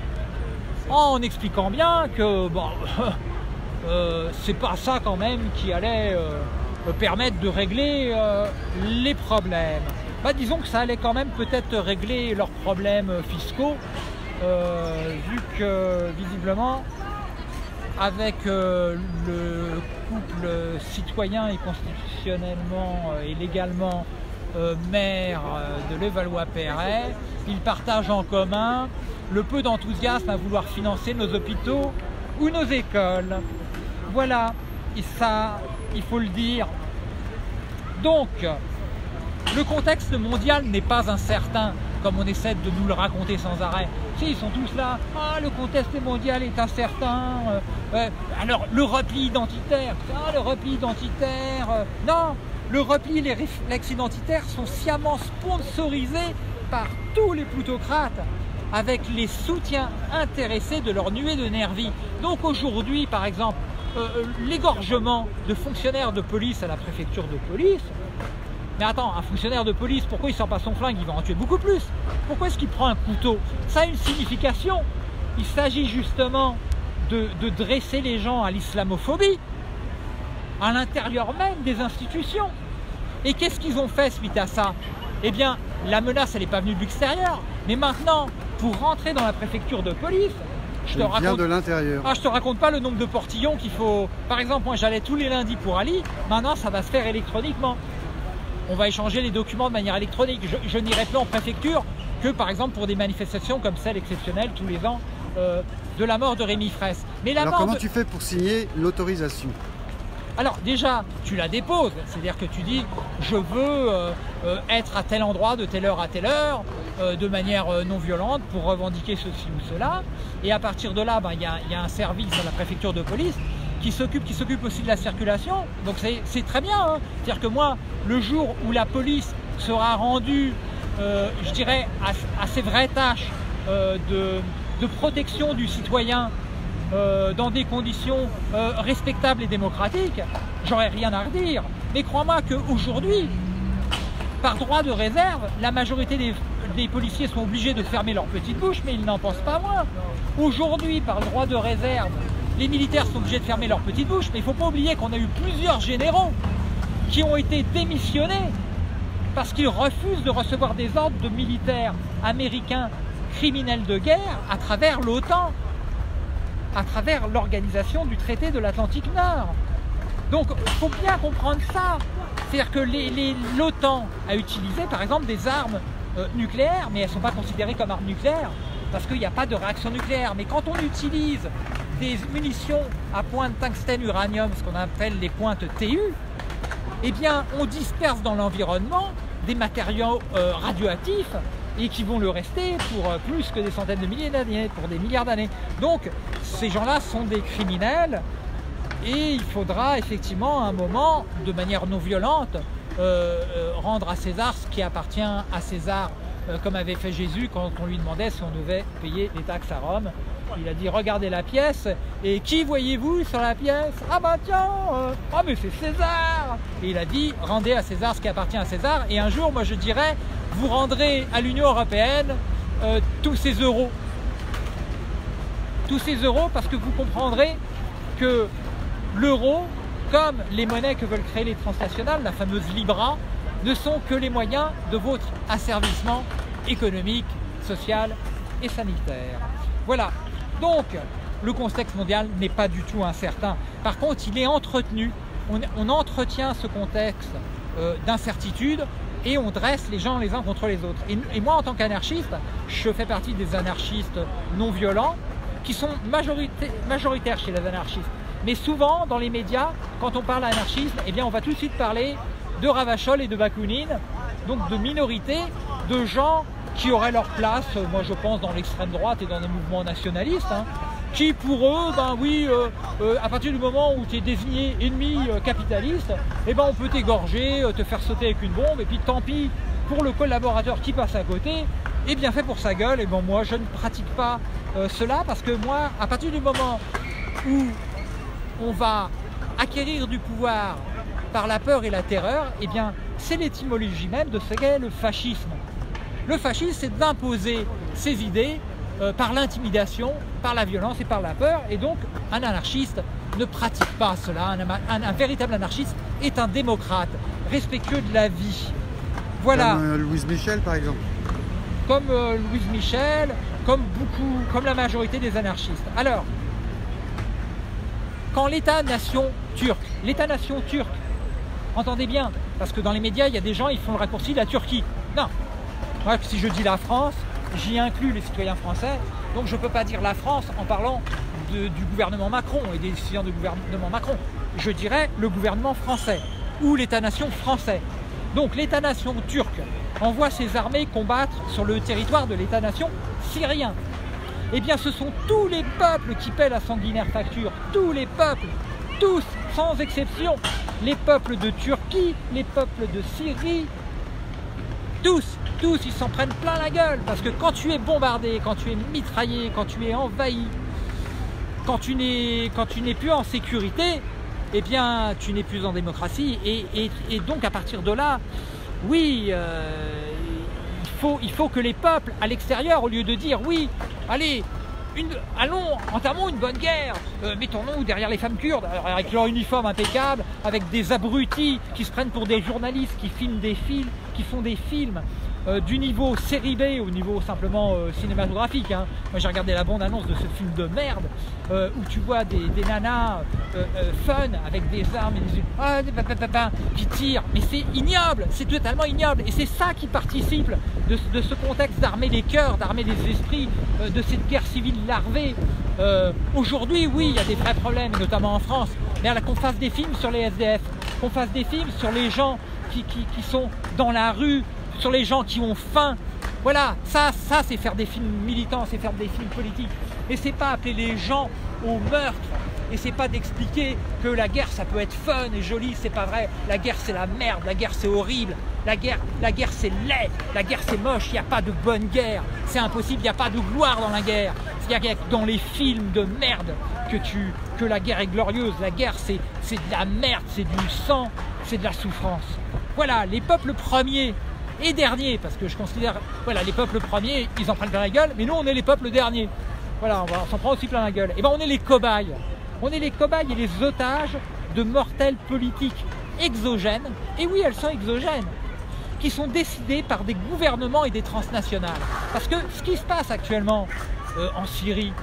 en expliquant bien que bon, euh, c'est pas ça quand même qui allait euh, permettre de régler euh, les problèmes. Bah, disons que ça allait quand même peut-être régler leurs problèmes fiscaux, euh, vu que visiblement, avec euh, le couple citoyen et constitutionnellement euh, et légalement Euh, maire euh, de Levallois-Perret, ils partagent en commun le peu d'enthousiasme à vouloir financer nos hôpitaux ou nos écoles. Voilà, et ça, il faut le dire. Donc, le contexte mondial n'est pas incertain, comme on essaie de nous le raconter sans arrêt. Si, ils sont tous là, ah, le contexte mondial est incertain, euh, euh, alors le repli identitaire, ah, le repli identitaire, euh, non, le repli et les réflexes identitaires sont sciemment sponsorisés par tous les plutocrates avec les soutiens intéressés de leur nuée de nervis. Donc aujourd'hui, par exemple, euh, l'égorgement de fonctionnaires de police à la préfecture de police, mais attends, un fonctionnaire de police, pourquoi il sort pas son flingue? Il va en tuer beaucoup plus. Pourquoi est-ce qu'il prend un couteau? Ça a une signification. Il s'agit justement de, de dresser les gens à l'islamophobie, à l'intérieur même des institutions. Et qu'est-ce qu'ils ont fait suite à ça? Eh bien, la menace, elle n'est pas venue de l'extérieur. Mais maintenant, pour rentrer dans la préfecture de police, je te raconte, de l'intérieur. Ah, je te raconte pas le nombre de portillons qu'il faut. Par exemple, moi, j'allais tous les lundis pour Ali. Maintenant, ça va se faire électroniquement. On va échanger les documents de manière électronique. Je, je n'irai plus en préfecture que, par exemple, pour des manifestations comme celle exceptionnelle tous les ans euh, de la mort de Rémi Fraisse. Mais la Alors, mort comment de... tu fais pour signer l'autorisation? Alors déjà, tu la déposes, c'est-à-dire que tu dis je veux euh, euh, être à tel endroit de telle heure à telle heure, euh, de manière euh, non violente pour revendiquer ceci ou cela. Et à partir de là, ben, y a, y a un service dans la préfecture de police qui s'occupe qui s'occupe aussi de la circulation. Donc c'est très bien, hein. C'est-à-dire que moi, le jour où la police sera rendue, euh, je dirais, à, à ses vraies tâches euh, de, de protection du citoyen, Euh, dans des conditions euh, respectables et démocratiques, j'aurais rien à redire. Mais crois-moi qu'aujourd'hui, par droit de réserve, la majorité des, des policiers sont obligés de fermer leur petite bouche, mais ils n'en pensent pas moins. Aujourd'hui, par droit de réserve, les militaires sont obligés de fermer leur petite bouche, mais il ne faut pas oublier qu'on a eu plusieurs généraux qui ont été démissionnés parce qu'ils refusent de recevoir des ordres de militaires américains criminels de guerre à travers l'OTAN, à travers l'organisation du traité de l'Atlantique Nord. Donc il faut bien comprendre ça. C'est-à-dire que l'OTAN a utilisé par exemple des armes euh, nucléaires, mais elles ne sont pas considérées comme armes nucléaires parce qu'il n'y a pas de réaction nucléaire. Mais quand on utilise des munitions à pointe tungstène uranium, ce qu'on appelle les pointes T U, eh bien on disperse dans l'environnement des matériaux euh, radioactifs et qui vont le rester pour plus que des centaines de milliers d'années, pour des milliards d'années. Donc ces gens-là sont des criminels et il faudra effectivement à un moment, de manière non violente, euh, euh, rendre à César ce qui appartient à César, euh, comme avait fait Jésus quand on lui demandait si on devait payer les taxes à Rome. Il a dit regardez la pièce, et qui voyez-vous sur la pièce? Ah bah tiens, euh, ah mais c'est César. Et il a dit rendez à César ce qui appartient à César, et un jour moi je dirais vous rendrez à l'Union européenne euh, tous ces euros. Tous ces euros parce que vous comprendrez que l'euro, comme les monnaies que veulent créer les transnationales, la fameuse Libra, ne sont que les moyens de votre asservissement économique, social et sanitaire. Voilà. Donc, le contexte mondial n'est pas du tout incertain. Par contre, il est entretenu. On, on entretient ce contexte euh, d'incertitude et on dresse les gens les uns contre les autres. Et, et moi, en tant qu'anarchiste, je fais partie des anarchistes non violents qui sont majorité, majoritaires chez les anarchistes. Mais souvent, dans les médias, quand on parle anarchisme, eh bien, on va tout de suite parler de Ravachol et de Bakounine, donc de minorités, de gens qui auraient leur place, euh, moi je pense, dans l'extrême droite et dans les mouvements nationalistes, hein, qui pour eux, ben oui, euh, euh, à partir du moment où tu es désigné ennemi euh, capitaliste, eh ben on peut t'égorger, euh, te faire sauter avec une bombe, et puis tant pis pour le collaborateur qui passe à côté, et bien fait pour sa gueule. Et bon, moi je ne pratique pas euh, cela, parce que moi, à partir du moment où on va acquérir du pouvoir par la peur et la terreur, eh bien c'est l'étymologie même de ce qu'est le fascisme. Le fascisme, c'est d'imposer ses idées euh, par l'intimidation, par la violence et par la peur, et donc un anarchiste ne pratique pas cela. Un, un, un véritable anarchiste est un démocrate, respectueux de la vie. Voilà. Comme euh, Louise Michel, par exemple. Comme euh, Louise Michel, comme beaucoup, comme la majorité des anarchistes. Alors, quand l'État-nation turc, l'État-nation turc, entendez bien, parce que dans les médias, il y a des gens, ils font le raccourci la Turquie. Non. Moi, si je dis la France, j'y inclus les citoyens français, donc je ne peux pas dire la France en parlant de, du gouvernement Macron et des citoyens du gouvernement Macron. Je dirais le gouvernement français ou l'État-nation français. Donc l'État-nation turc envoie ses armées combattre sur le territoire de l'État-nation syrien. Eh bien, ce sont tous les peuples qui paient la sanguinaire facture, tous les peuples, tous, sans exception, les peuples de Turquie, les peuples de Syrie, tous, tous, ils s'en prennent plein la gueule, parce que quand tu es bombardé, quand tu es mitraillé, quand tu es envahi, quand tu n'es quand tu n'es plus en sécurité, eh bien, tu n'es plus en démocratie, et, et, et donc à partir de là, oui, euh, il faut, il faut que les peuples à l'extérieur, au lieu de dire oui, allez, une, allons, entamons une bonne guerre, euh, mettons-nous derrière les femmes kurdes, alors, avec leur uniforme impeccable, avec des abrutis qui se prennent pour des journalistes, qui filment des films, qui font des films euh, du niveau série B au niveau simplement euh, cinématographique. Hein. Moi j'ai regardé la bande-annonce de ce film de merde euh, où tu vois des, des nanas euh, euh, fun avec des armes et des, ah, des papapapa, qui tirent, mais c'est ignoble, c'est totalement ignoble, et c'est ça qui participe de, de ce contexte d'armer les cœurs, d'armer les esprits, euh, de cette guerre civile larvée. Euh, Aujourd'hui, oui, il y a des vrais problèmes, notamment en France, mais alors qu'on fasse des films sur les S D F, qu'on fasse des films sur les gens qui, qui, qui sont dans la rue, sur les gens qui ont faim. Voilà, ça, ça c'est faire des films militants, c'est faire des films politiques. Et c'est pas appeler les gens au meurtre. Et c'est pas d'expliquer que la guerre ça peut être fun et joli, c'est pas vrai. La guerre c'est la merde, la guerre c'est horrible, la guerre, la guerre c'est laid, la guerre c'est moche, il n'y a pas de bonne guerre, c'est impossible, il n'y a pas de gloire dans la guerre. C'est-à-dire que dans les films de merde que, tu, que la guerre est glorieuse, la guerre c'est de la merde, c'est du sang, c'est de la souffrance. Voilà, les peuples premiers et derniers, parce que je considère, voilà, les peuples premiers, ils en prennent plein la gueule, mais nous on est les peuples derniers. Voilà, on, on s'en prend aussi plein la gueule. Et ben on est les cobayes. On est les cobayes et les otages de mortelles politiques exogènes, et oui, elles sont exogènes, qui sont décidées par des gouvernements et des transnationales. Parce que ce qui se passe actuellement euh, en Syrie,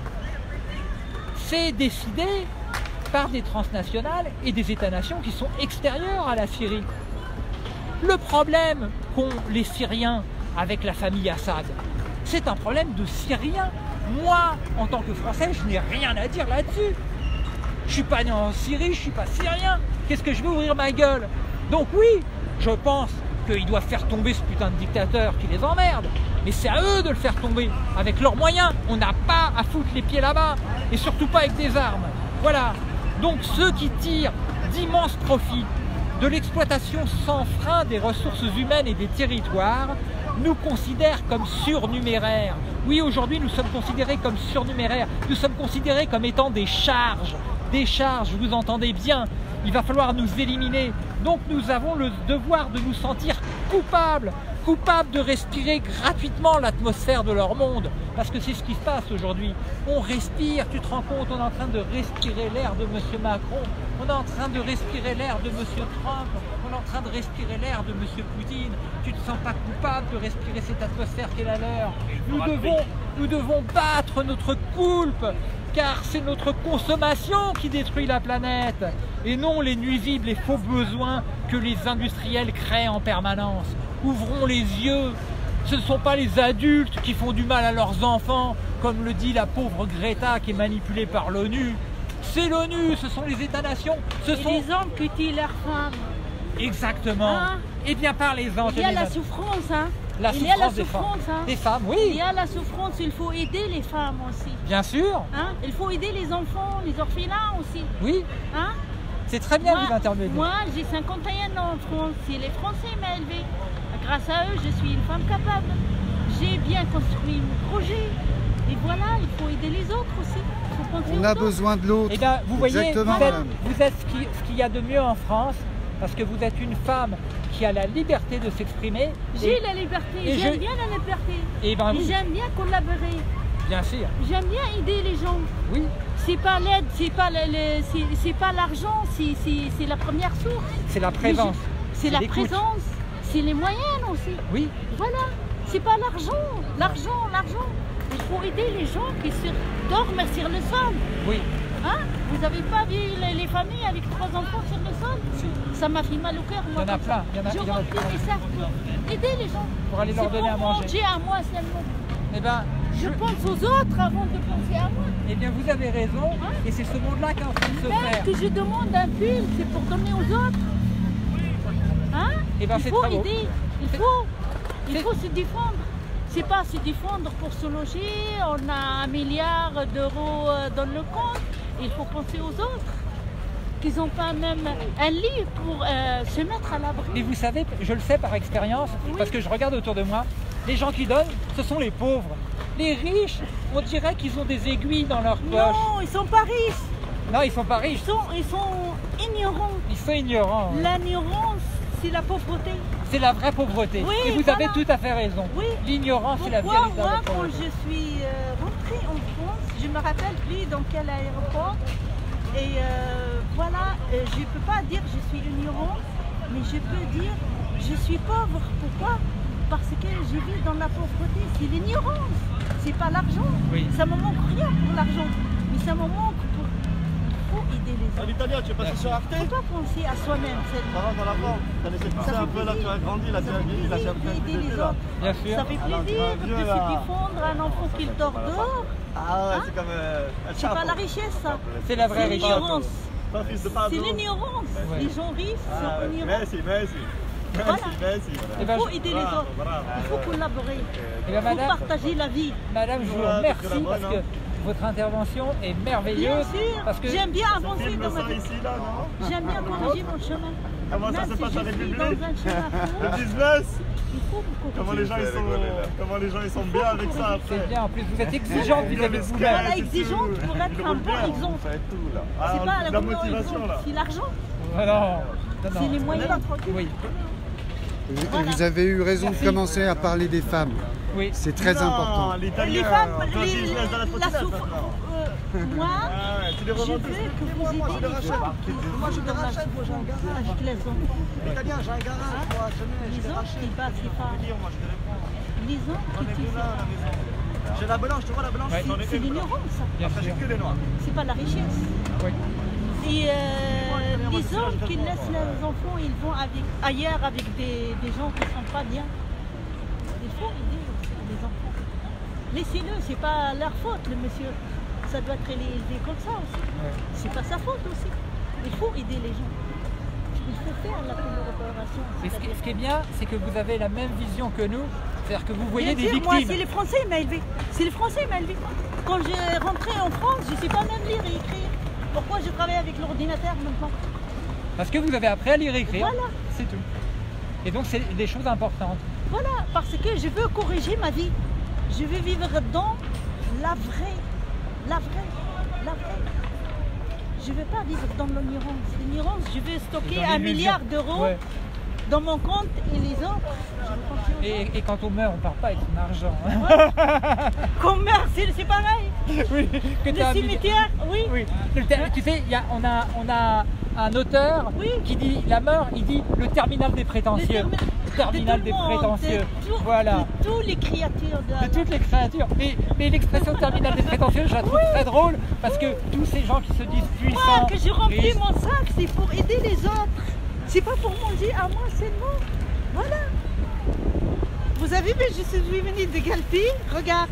c'est décidé par des transnationales et des États-nations qui sont extérieurs à la Syrie. Le problème qu'ont les Syriens avec la famille Assad, c'est un problème de Syriens. Moi, en tant que Français, je n'ai rien à dire là-dessus. Je suis pas né en Syrie, je suis pas syrien. Qu'est-ce que je vais ouvrir ma gueule? Donc oui, je pense qu'ils doivent faire tomber ce putain de dictateur qui les emmerde. Mais c'est à eux de le faire tomber, avec leurs moyens. On n'a pas à foutre les pieds là-bas, et surtout pas avec des armes. Voilà. Donc ceux qui tirent d'immenses profits de l'exploitation sans frein des ressources humaines et des territoires nous considèrent comme surnuméraires. Oui, aujourd'hui nous sommes considérés comme surnuméraires. Nous sommes considérés comme étant des charges. Des charges, vous entendez bien, il va falloir nous éliminer. Donc nous avons le devoir de nous sentir coupables, coupables de respirer gratuitement l'atmosphère de leur monde. Parce que c'est ce qui se passe aujourd'hui. On respire, tu te rends compte, on est en train de respirer l'air de M. Macron, on est en train de respirer l'air de M. Trump, on est en train de respirer l'air de M. Poutine. Tu ne te sens pas coupable de respirer cette atmosphère qui est la leur. Nous devons, nous devons battre notre coulpe, car c'est notre consommation qui détruit la planète, et non les nuisibles et faux besoins que les industriels créent en permanence. Ouvrons les yeux, ce ne sont pas les adultes qui font du mal à leurs enfants, comme le dit la pauvre Greta qui est manipulée par l'ONU. C'est l'ONU, ce sont les États-nations, ce et sont... les hommes qui tuent leurs femmes. Exactement. Hein? Eh bien parlez-en. Il y a la souffrance, hein. La il y a la souffrance des femmes. souffrance. Hein. Des femmes, Il oui, y a la souffrance, il faut aider les femmes aussi. bien sûr, Hein. Il faut aider les enfants, les orphelins aussi. oui, Hein. c'est très bien Moi, vous intervenir. moi j'ai cinquante et un ans en France, c'est les Français m'ont élevée. Grâce à eux, je suis une femme capable. J'ai bien construit mon projet. Et voilà, il faut aider les autres aussi. Il faut penser On aux a autres. besoin de l'autre. Eh bien, vous voyez, Exactement, vous êtes, madame. vous êtes ce qui- ce qu'il y a de mieux en France, parce que vous êtes une femme qui a la liberté de s'exprimer. J'ai et- la liberté, et j'aime je- bien la liberté. Et ben, Et vous- j'aime bien collaborer. bien sûr, J'aime bien aider les gens. oui, C'est pas l'aide, c'est pas le- le- c'est c'est pas l'argent, c'est c'est- c'est la première source. c'est la présence. C'est la l'écoute. présence, c'est les moyens aussi. Oui, Voilà, c'est pas l'argent, l'argent, l'argent. Il faut aider les gens qui se dorment sur le sol. oui, Hein? Vous avez pas vu les, les familles avec trois enfants sur le sol? si. Ça m'a fait mal au cœur. Il y moi, en a comme ça. plein, il y en a- Je il y en a remplis plein. mes sacs pour aider les gens. Pour aller leur C'est donner à pour manger. manger à moi seulement. Eh ben, Je je- pense aux autres avant de penser à moi. eh bien, vous avez raison, et c'est ce monde-là qui est en train de se Même faire. que je demande un pull, c'est pour donner aux autres. Hein? Eh ben, il c'est faut très beau. aider, il C'est- faut, il c'est- faut se défendre. C'est pas se défendre pour se loger, on a un milliard d'euros euh, dans le compte, il faut penser aux autres. Qu'ils n'ont pas même un lit pour euh, se mettre à l'abri. Et vous savez, je le sais par expérience, Oui. parce que je regarde autour de moi, les gens qui donnent, ce sont les pauvres. Les riches, on dirait qu'ils ont des aiguilles dans leur poche. Non, ils sont pas riches, Non, ils sont pas riches, ils sont, ils sont ignorants. ils sont ignorants. L'ignorance, c'est la pauvreté. C'est la vraie pauvreté. Oui, et vous voilà. avez tout à fait raison. Oui. L'ignorance, c'est la Pourquoi véritable moi, quand pauvreté. je suis euh, rentrée en France, je me rappelle plus dans quel aéroport, et euh, voilà, euh, je ne peux pas dire je suis ignorante, mais je peux dire je suis pauvre. Pourquoi? Parce que je vis dans la pauvreté, c'est l'ignorance, c'est pas l'argent. Oui. Ça me manque rien pour l'argent, mais ça me manque pour... Il faut aider les En autres. italien, tu es passé sur Arte? Il ne faut pas penser à soi-même seulement. Ça va dans la France. T'as laissé Ça passer un fait peu là, tu plaisir. as grandi, là, tu Ça as fait vieilli, là, tu plaisir as d'aider les là. autres. Bien sûr. Ça fait Alors, tu plaisir vas de vieux, se là. défendre un enfant qui dort dehors. Ah ouais, c'est comme euh, un C'est pas chapeau. la richesse, ça. C'est la vraie C'est richesse. l'ignorance. Pas fils de pardon. C'est l'ignorance. Ouais. Les gens riches Ah sont ouais, ignorants. merci, merci. Voilà. Merci, merci. Eh Il ben, faut je- aider les Bravo, autres. bravo. Il faut collaborer. Eh bien, Il faut madame, partager la vie. madame, je vous Voilà, remercie c'est la bonne, parce que hein. votre intervention est Bien merveilleuse. sûr. Parce que J'aime bien avancer Filme dans ma ça vie. ici, là, non? J'aime bien corriger mon chemin. Comment ça Même se si passe je à suis République? dans un chemin Le fou, business? il faut me Comment corriger. les gens ils sont, comment les gens ils sont bien avec ça après? c'est bien. En plus, vous êtes exigeante vis-à-vis de Voilà, vous-même. exigeante pour être un bon exemple. Ça va être tout là. C'est Ah, pas la le bon motivation exemple, là. c'est l'argent. Ah non, non, C'est non. les moyens. Oui, Et Voilà. vous avez eu raison Merci. de commencer à parler des femmes. oui. C'est très Non, important. l'italien, Les femmes, toi, les- tu laisses dans la la trottinette souffrance. maintenant. Euh, moi, Ah ouais, tu les je veux revendiques. que vous aidiez les femmes qui Moi, je vivent te dans la rachète, moi, j'ai un souffrance garage. avec les enfants. Italien, j'ai un garage, moi, jamais, je Les vais autres racheter. qui battent les femmes. Moi, je te les prends. Les autres J'en qui ai plus tuent là à la maison. J'ai la blanche, tu vois la blanche Ouais. J'en ai C'est une blanche. l'ignorance, ça. Bien Après, sûr. j'ai que les noirs. C'est pas la richesse. Oui. Et euh, les hommes qui laissent leurs enfants, ils vont avec, ailleurs avec des, des gens qui ne sont pas bien. Il faut aider aussi les enfants. Laissez-le, c'est pas leur faute, le monsieur. Ça doit être élevé comme ça aussi. Ouais. C'est pas sa faute aussi. Il faut aider les gens. Il faut faire la collaboration. Et ce qui, ce qui est bien, c'est que vous avez la même vision que nous. C'est-à-dire que vous voyez Bien des sûr, moi, victimes. c'est les Français qui m'ont élevé. C'est les Français qui m'ont élevé. Quand j'ai rentré en France, je ne sais pas même lire et écrire. Pourquoi je travaille avec l'ordinateur maintenant? Parce que vous avez appris à lire et écrire. Voilà. C'est tout. Et donc, c'est des choses importantes. Voilà, parce que je veux corriger ma vie. Je veux vivre dans la vraie, la vraie, la vraie. Je ne veux pas vivre dans l'ignorance. L'ignorance, je veux stocker Dans un l'illusion. milliard d'euros Ouais. dans mon compte et les autres, je veux penser aux autres. Et, et quand on meurt, on part pas avec son argent. hein. Qu'on meurt, c'est c'est pareil. Oui, que t'as un Le milliard- cimetière, oui. Oui. Le ter- Tu sais, il y a, on, a, on a un auteur Oui. qui dit la mort, il dit le terminal des Le prétentieux. termi- Le terminal de des tout le monde, prétentieux. de tout- Voilà. De toutes les créatures de De toutes les créatures. Mais, mais l'expression terminal des prétentieux, je la trouve très drôle parce que tous ces gens qui se disent puissants. Moi, que je remplis riches, mon sac, c'est pour aider les autres. C'est pas pour manger à moi seulement. Voilà. Vous avez vu, je suis venue de Galpi. Regarde.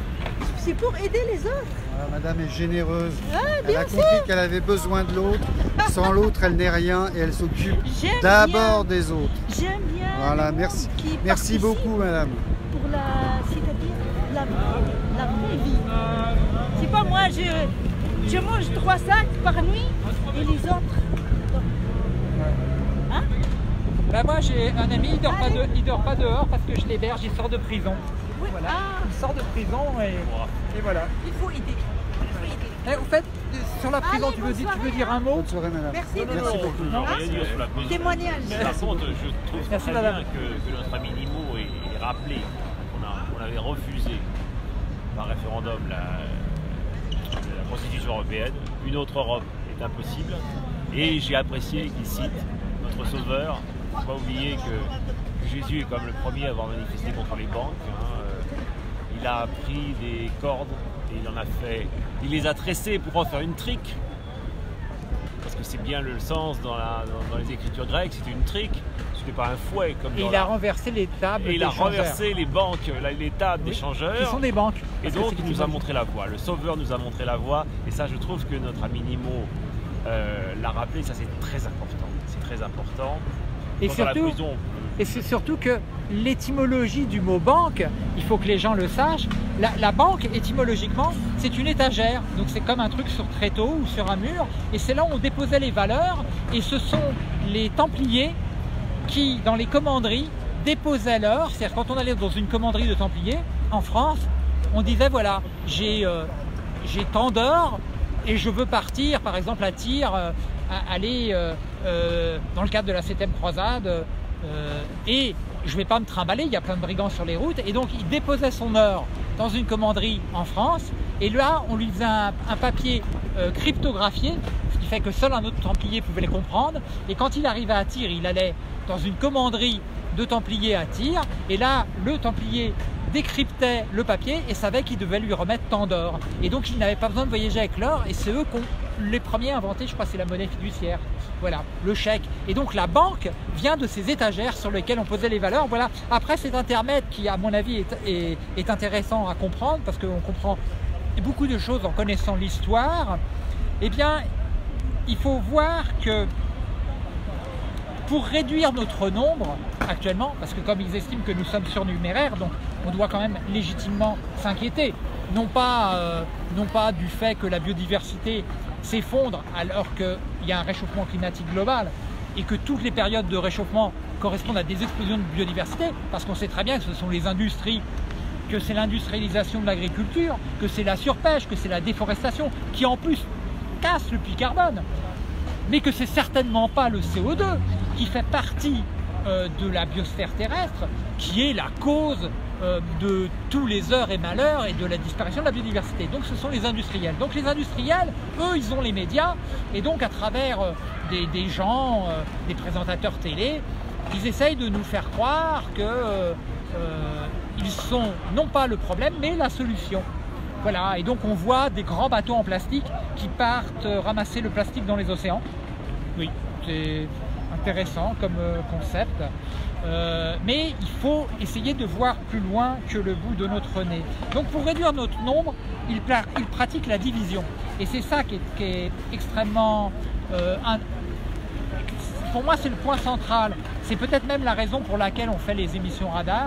C'est pour aider les autres. Voilà, madame est généreuse. Ah, Elle bien a sûr. compris qu'elle avait besoin de l'autre Sans l'autre, elle n'est rien et elle s'occupe J'aime d'abord bien. des autres. J'aime bien. Voilà, le monde merci. qui Merci participe beaucoup, madame. Pour la, c'est-à-dire la, la vraie vie. C'est pas moi, je, je mange trois sacs par nuit et les autres. Hein? Ben moi j'ai un ami, il dort, pas Allez. de, il dort pas dehors parce que je l'héberge, il sort de prison. Oui. Voilà. Ah, Il sort de prison et, et voilà. il faut aider. Il faut aider. Eh, au fait, sur la prison, Allez, tu, veux, bonne dire- tu veux soirée, dire un mot? Bonne soirée, madame. Merci. Merci Non, non, beaucoup. Non, rien dire sur la prison. Témoignage. Par contre, je trouve Merci, très madame. bien que, que notre ami Nimo ait, ait rappelé qu'on a- qu'on avait refusé par référendum la, la Constitution européenne. Une autre Europe est impossible. Et j'ai apprécié qu'il cite notre sauveur. Il ne faut pas oublier que Jésus est comme le premier à avoir manifesté contre les banques. hein. Euh, Il a pris des cordes et il en a fait. Il les a tressées pour en faire une trique. Parce que c'est bien le sens dans, la, dans, dans les écritures grecques, c'était une trique, ce n'était pas un fouet comme Et dans il la- a renversé les tables Et il a des changeurs, renversé les banques, la- les tables des qui changeurs. sont des banques. Et Parce que donc c'est il nous a montré la voie, le sauveur nous a montré la voie. Et ça, je trouve que notre ami Nimo euh, l'a rappelé, ça c'est très important. C'est très important. Et Quant à la surtout, prison, et c'est surtout que l'étymologie du mot banque, il faut que les gens le sachent, la, la banque étymologiquement c'est une étagère, donc c'est comme un truc sur tréteau ou sur un mur, et c'est là où on déposait les valeurs, et ce sont les Templiers qui dans les commanderies déposaient l'or, c'est-à-dire quand on allait dans une commanderie de Templiers en France, on disait voilà j'ai euh, j'ai tant d'or et je veux partir par exemple à Tyr, euh, à aller euh, euh, dans le cadre de la septième croisade, euh, et je ne vais pas me trimballer, il y a plein de brigands sur les routes, et donc il déposait son or dans une commanderie en France, et là on lui faisait un, un papier euh, cryptographié, ce qui fait que seul un autre Templier pouvait les comprendre, et quand il arrivait à Tyr, il allait dans une commanderie de Templiers à Tyr, et là le Templier décryptait le papier et savait qu'il devait lui remettre tant d'or. Et donc il n'avait pas besoin de voyager avec l'or, et c'est eux qui ont les premiers inventé, je crois, c'est la monnaie fiduciaire. Voilà, le chèque. Et donc la banque vient de ces étagères sur lesquelles on posait les valeurs. Voilà. Après cet intermède qui, à mon avis, est, est, est intéressant à comprendre parce qu'on comprend beaucoup de choses en connaissant l'histoire. Eh bien, il faut voir que pour réduire notre nombre actuellement, parce que comme ils estiment que nous sommes surnuméraires, donc on doit quand même légitimement s'inquiéter, non pas, euh, non pas du fait que la biodiversité s'effondre alors qu'il y a un réchauffement climatique global et que toutes les périodes de réchauffement correspondent à des explosions de biodiversité, parce qu'on sait très bien que ce sont les industries, que c'est l'industrialisation de l'agriculture, que c'est la surpêche, que c'est la déforestation qui en plus casse le puits carbone, mais que c'est certainement pas le C O deux qui fait partie euh, de la biosphère terrestre qui est la cause euh, de tous les heurts et malheurs et de la disparition de la biodiversité. Donc ce sont les industriels. Donc les industriels, eux, ils ont les médias, et donc à travers euh, des, des gens, euh, des présentateurs télé, ils essayent de nous faire croire que euh, euh, ils sont non pas le problème, mais la solution. Voilà, et donc on voit des grands bateaux en plastique qui partent ramasser le plastique dans les océans. Oui, c'est intéressant comme euh, concept, euh, mais il faut essayer de voir plus loin que le bout de notre nez. Donc pour réduire notre nombre, il, il pratique la division, et c'est ça qui est, qui est extrêmement... Euh, un, pour moi c'est le point central, c'est peut-être même la raison pour laquelle on fait les émissions radar.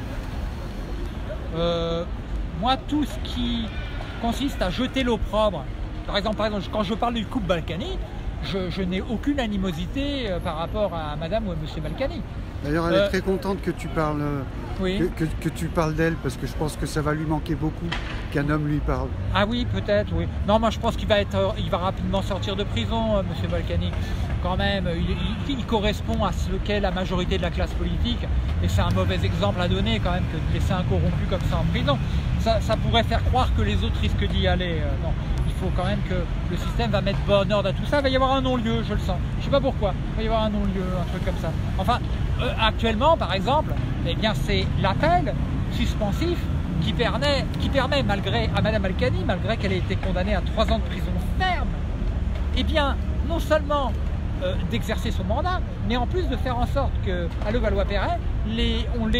Euh, moi, tout ce qui consiste à jeter l'opprobre, par exemple, par exemple, quand je parle du couple Balkany, je, je n'ai aucune animosité euh, par rapport à madame ou à monsieur Balkany. D'ailleurs, elle Euh, est très contente que tu parles, Oui. que, que- que tu parles d'elle, parce que je pense que ça va lui manquer beaucoup qu'un homme lui parle. Ah oui, peut-être, oui. Non, moi je pense qu'il va être, euh, il va rapidement sortir de prison, euh, monsieur Balkany. Quand même, il, il- il correspond à ce qu'est la majorité de la classe politique, et c'est un mauvais exemple à donner quand même que de laisser un corrompu comme ça en prison. Ça, ça pourrait faire croire que les autres risquent d'y aller. Euh, non, il faut quand même que le système va mettre bon ordre à tout ça. Il va y avoir un non-lieu, je le sens. Je sais pas pourquoi. Il va y avoir un non-lieu, un truc comme ça. Enfin, euh, actuellement, par exemple, eh bien, c'est l'appel suspensif qui permet, qui permet malgré, à madame Balkany, malgré qu'elle ait été condamnée à trois ans de prison ferme, eh bien, non seulement euh, d'exercer son mandat, mais en plus de faire en sorte qu'à Levallois-Perret, les, on, les,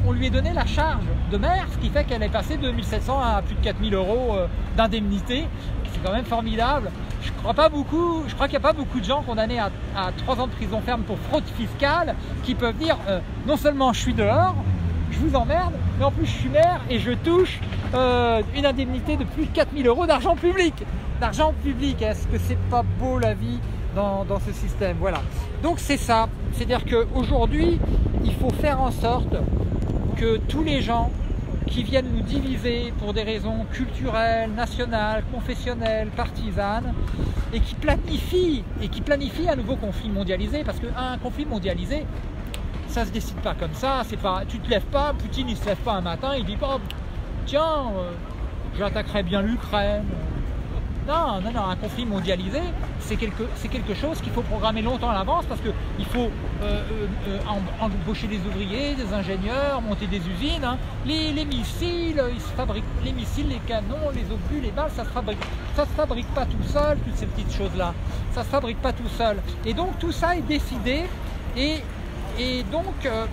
on lui a donné la charge de maire, ce qui fait qu'elle est passée de mille sept cents à plus de quatre mille euros d'indemnité. C'est quand même formidable. Je crois pas beaucoup, je crois qu'il n'y a pas beaucoup de gens condamnés à, à trois ans de prison ferme pour fraude fiscale qui peuvent dire euh, non seulement je suis dehors, je vous emmerde, mais en plus je suis maire et je touche euh, une indemnité de plus de quatre mille euros d'argent public. D'argent public, est-ce que c'est pas beau la vie dans, dans ce système? Voilà. Donc c'est ça, c'est-à-dire qu'aujourd'hui, il faut faire en sorte que tous les gens qui viennent nous diviser pour des raisons culturelles, nationales, confessionnelles, partisanes, et qui planifient, et qui planifient un nouveau conflit mondialisé, parce qu'un conflit mondialisé, ça ne se décide pas comme ça, c'est pas, tu te lèves pas, Poutine il se lève pas un matin, il dit pas, tiens, euh, j'attaquerai bien l'Ukraine. Non, non, non, un conflit mondialisé, c'est quelque, c'est quelque chose qu'il faut programmer longtemps à l'avance parce qu'il faut euh, euh, embaucher des ouvriers, des ingénieurs, monter des usines. Hein. Les, les missiles, ils se fabriquent, les missiles, les canons, les obus, les balles, ça se fabrique, ça se fabrique pas tout seul, toutes ces petites choses-là. Ça se fabrique pas tout seul. Et donc tout ça est décidé et, et donc euh,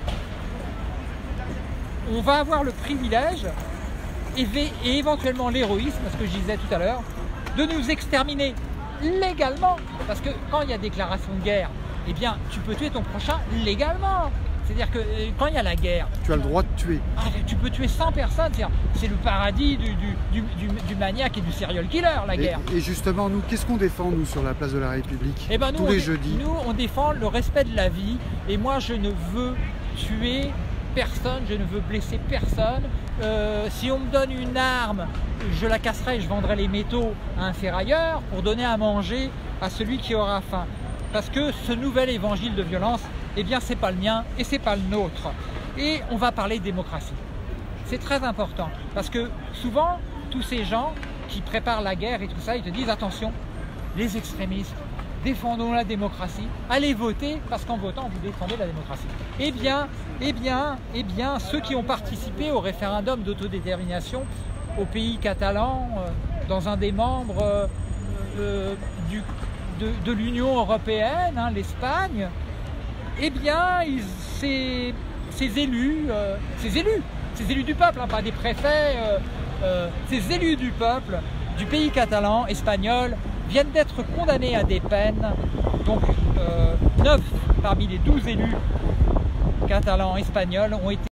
on va avoir le privilège et, et éventuellement l'héroïsme, ce que je disais tout à l'heure, de nous exterminer légalement, parce que quand il y a déclaration de guerre, eh bien tu peux tuer ton prochain légalement. C'est-à-dire que quand il y a la guerre, tu as le droit de tuer. Ah, tu peux tuer cent personnes, c'est le paradis du, du, du, du, du maniaque et du serial killer, la guerre. Et, et justement, nous, qu'est-ce qu'on défend, nous, sur la place de la République, eh ben, nous, tous les jeudis? Nous, on défend le respect de la vie, et moi, je ne veux tuer personne, je ne veux blesser personne. Euh, si on me donne une arme, je la casserai, je vendrai les métaux à un ferrailleur pour donner à manger à celui qui aura faim. Parce que ce nouvel évangile de violence, eh bien c'est pas le mien et c'est pas le nôtre. Et on va parler de démocratie. C'est très important parce que souvent, tous ces gens qui préparent la guerre et tout ça, ils te disent attention, les extrémistes, défendons la démocratie, allez voter parce qu'en votant vous défendez la démocratie. Eh bien, eh bien, eh bien, ceux qui ont participé au référendum d'autodétermination au pays catalan, euh, dans un des membres euh, euh, du, de, de l'Union européenne, hein, l'Espagne, eh bien, ils, ces, ces élus, euh, ces élus, ces élus du peuple, hein, pas des préfets, euh, euh, ces élus du peuple du pays catalan, espagnol, viennent d'être condamnés à des peines. Donc euh, neuf parmi les douze élus catalans espagnols ont été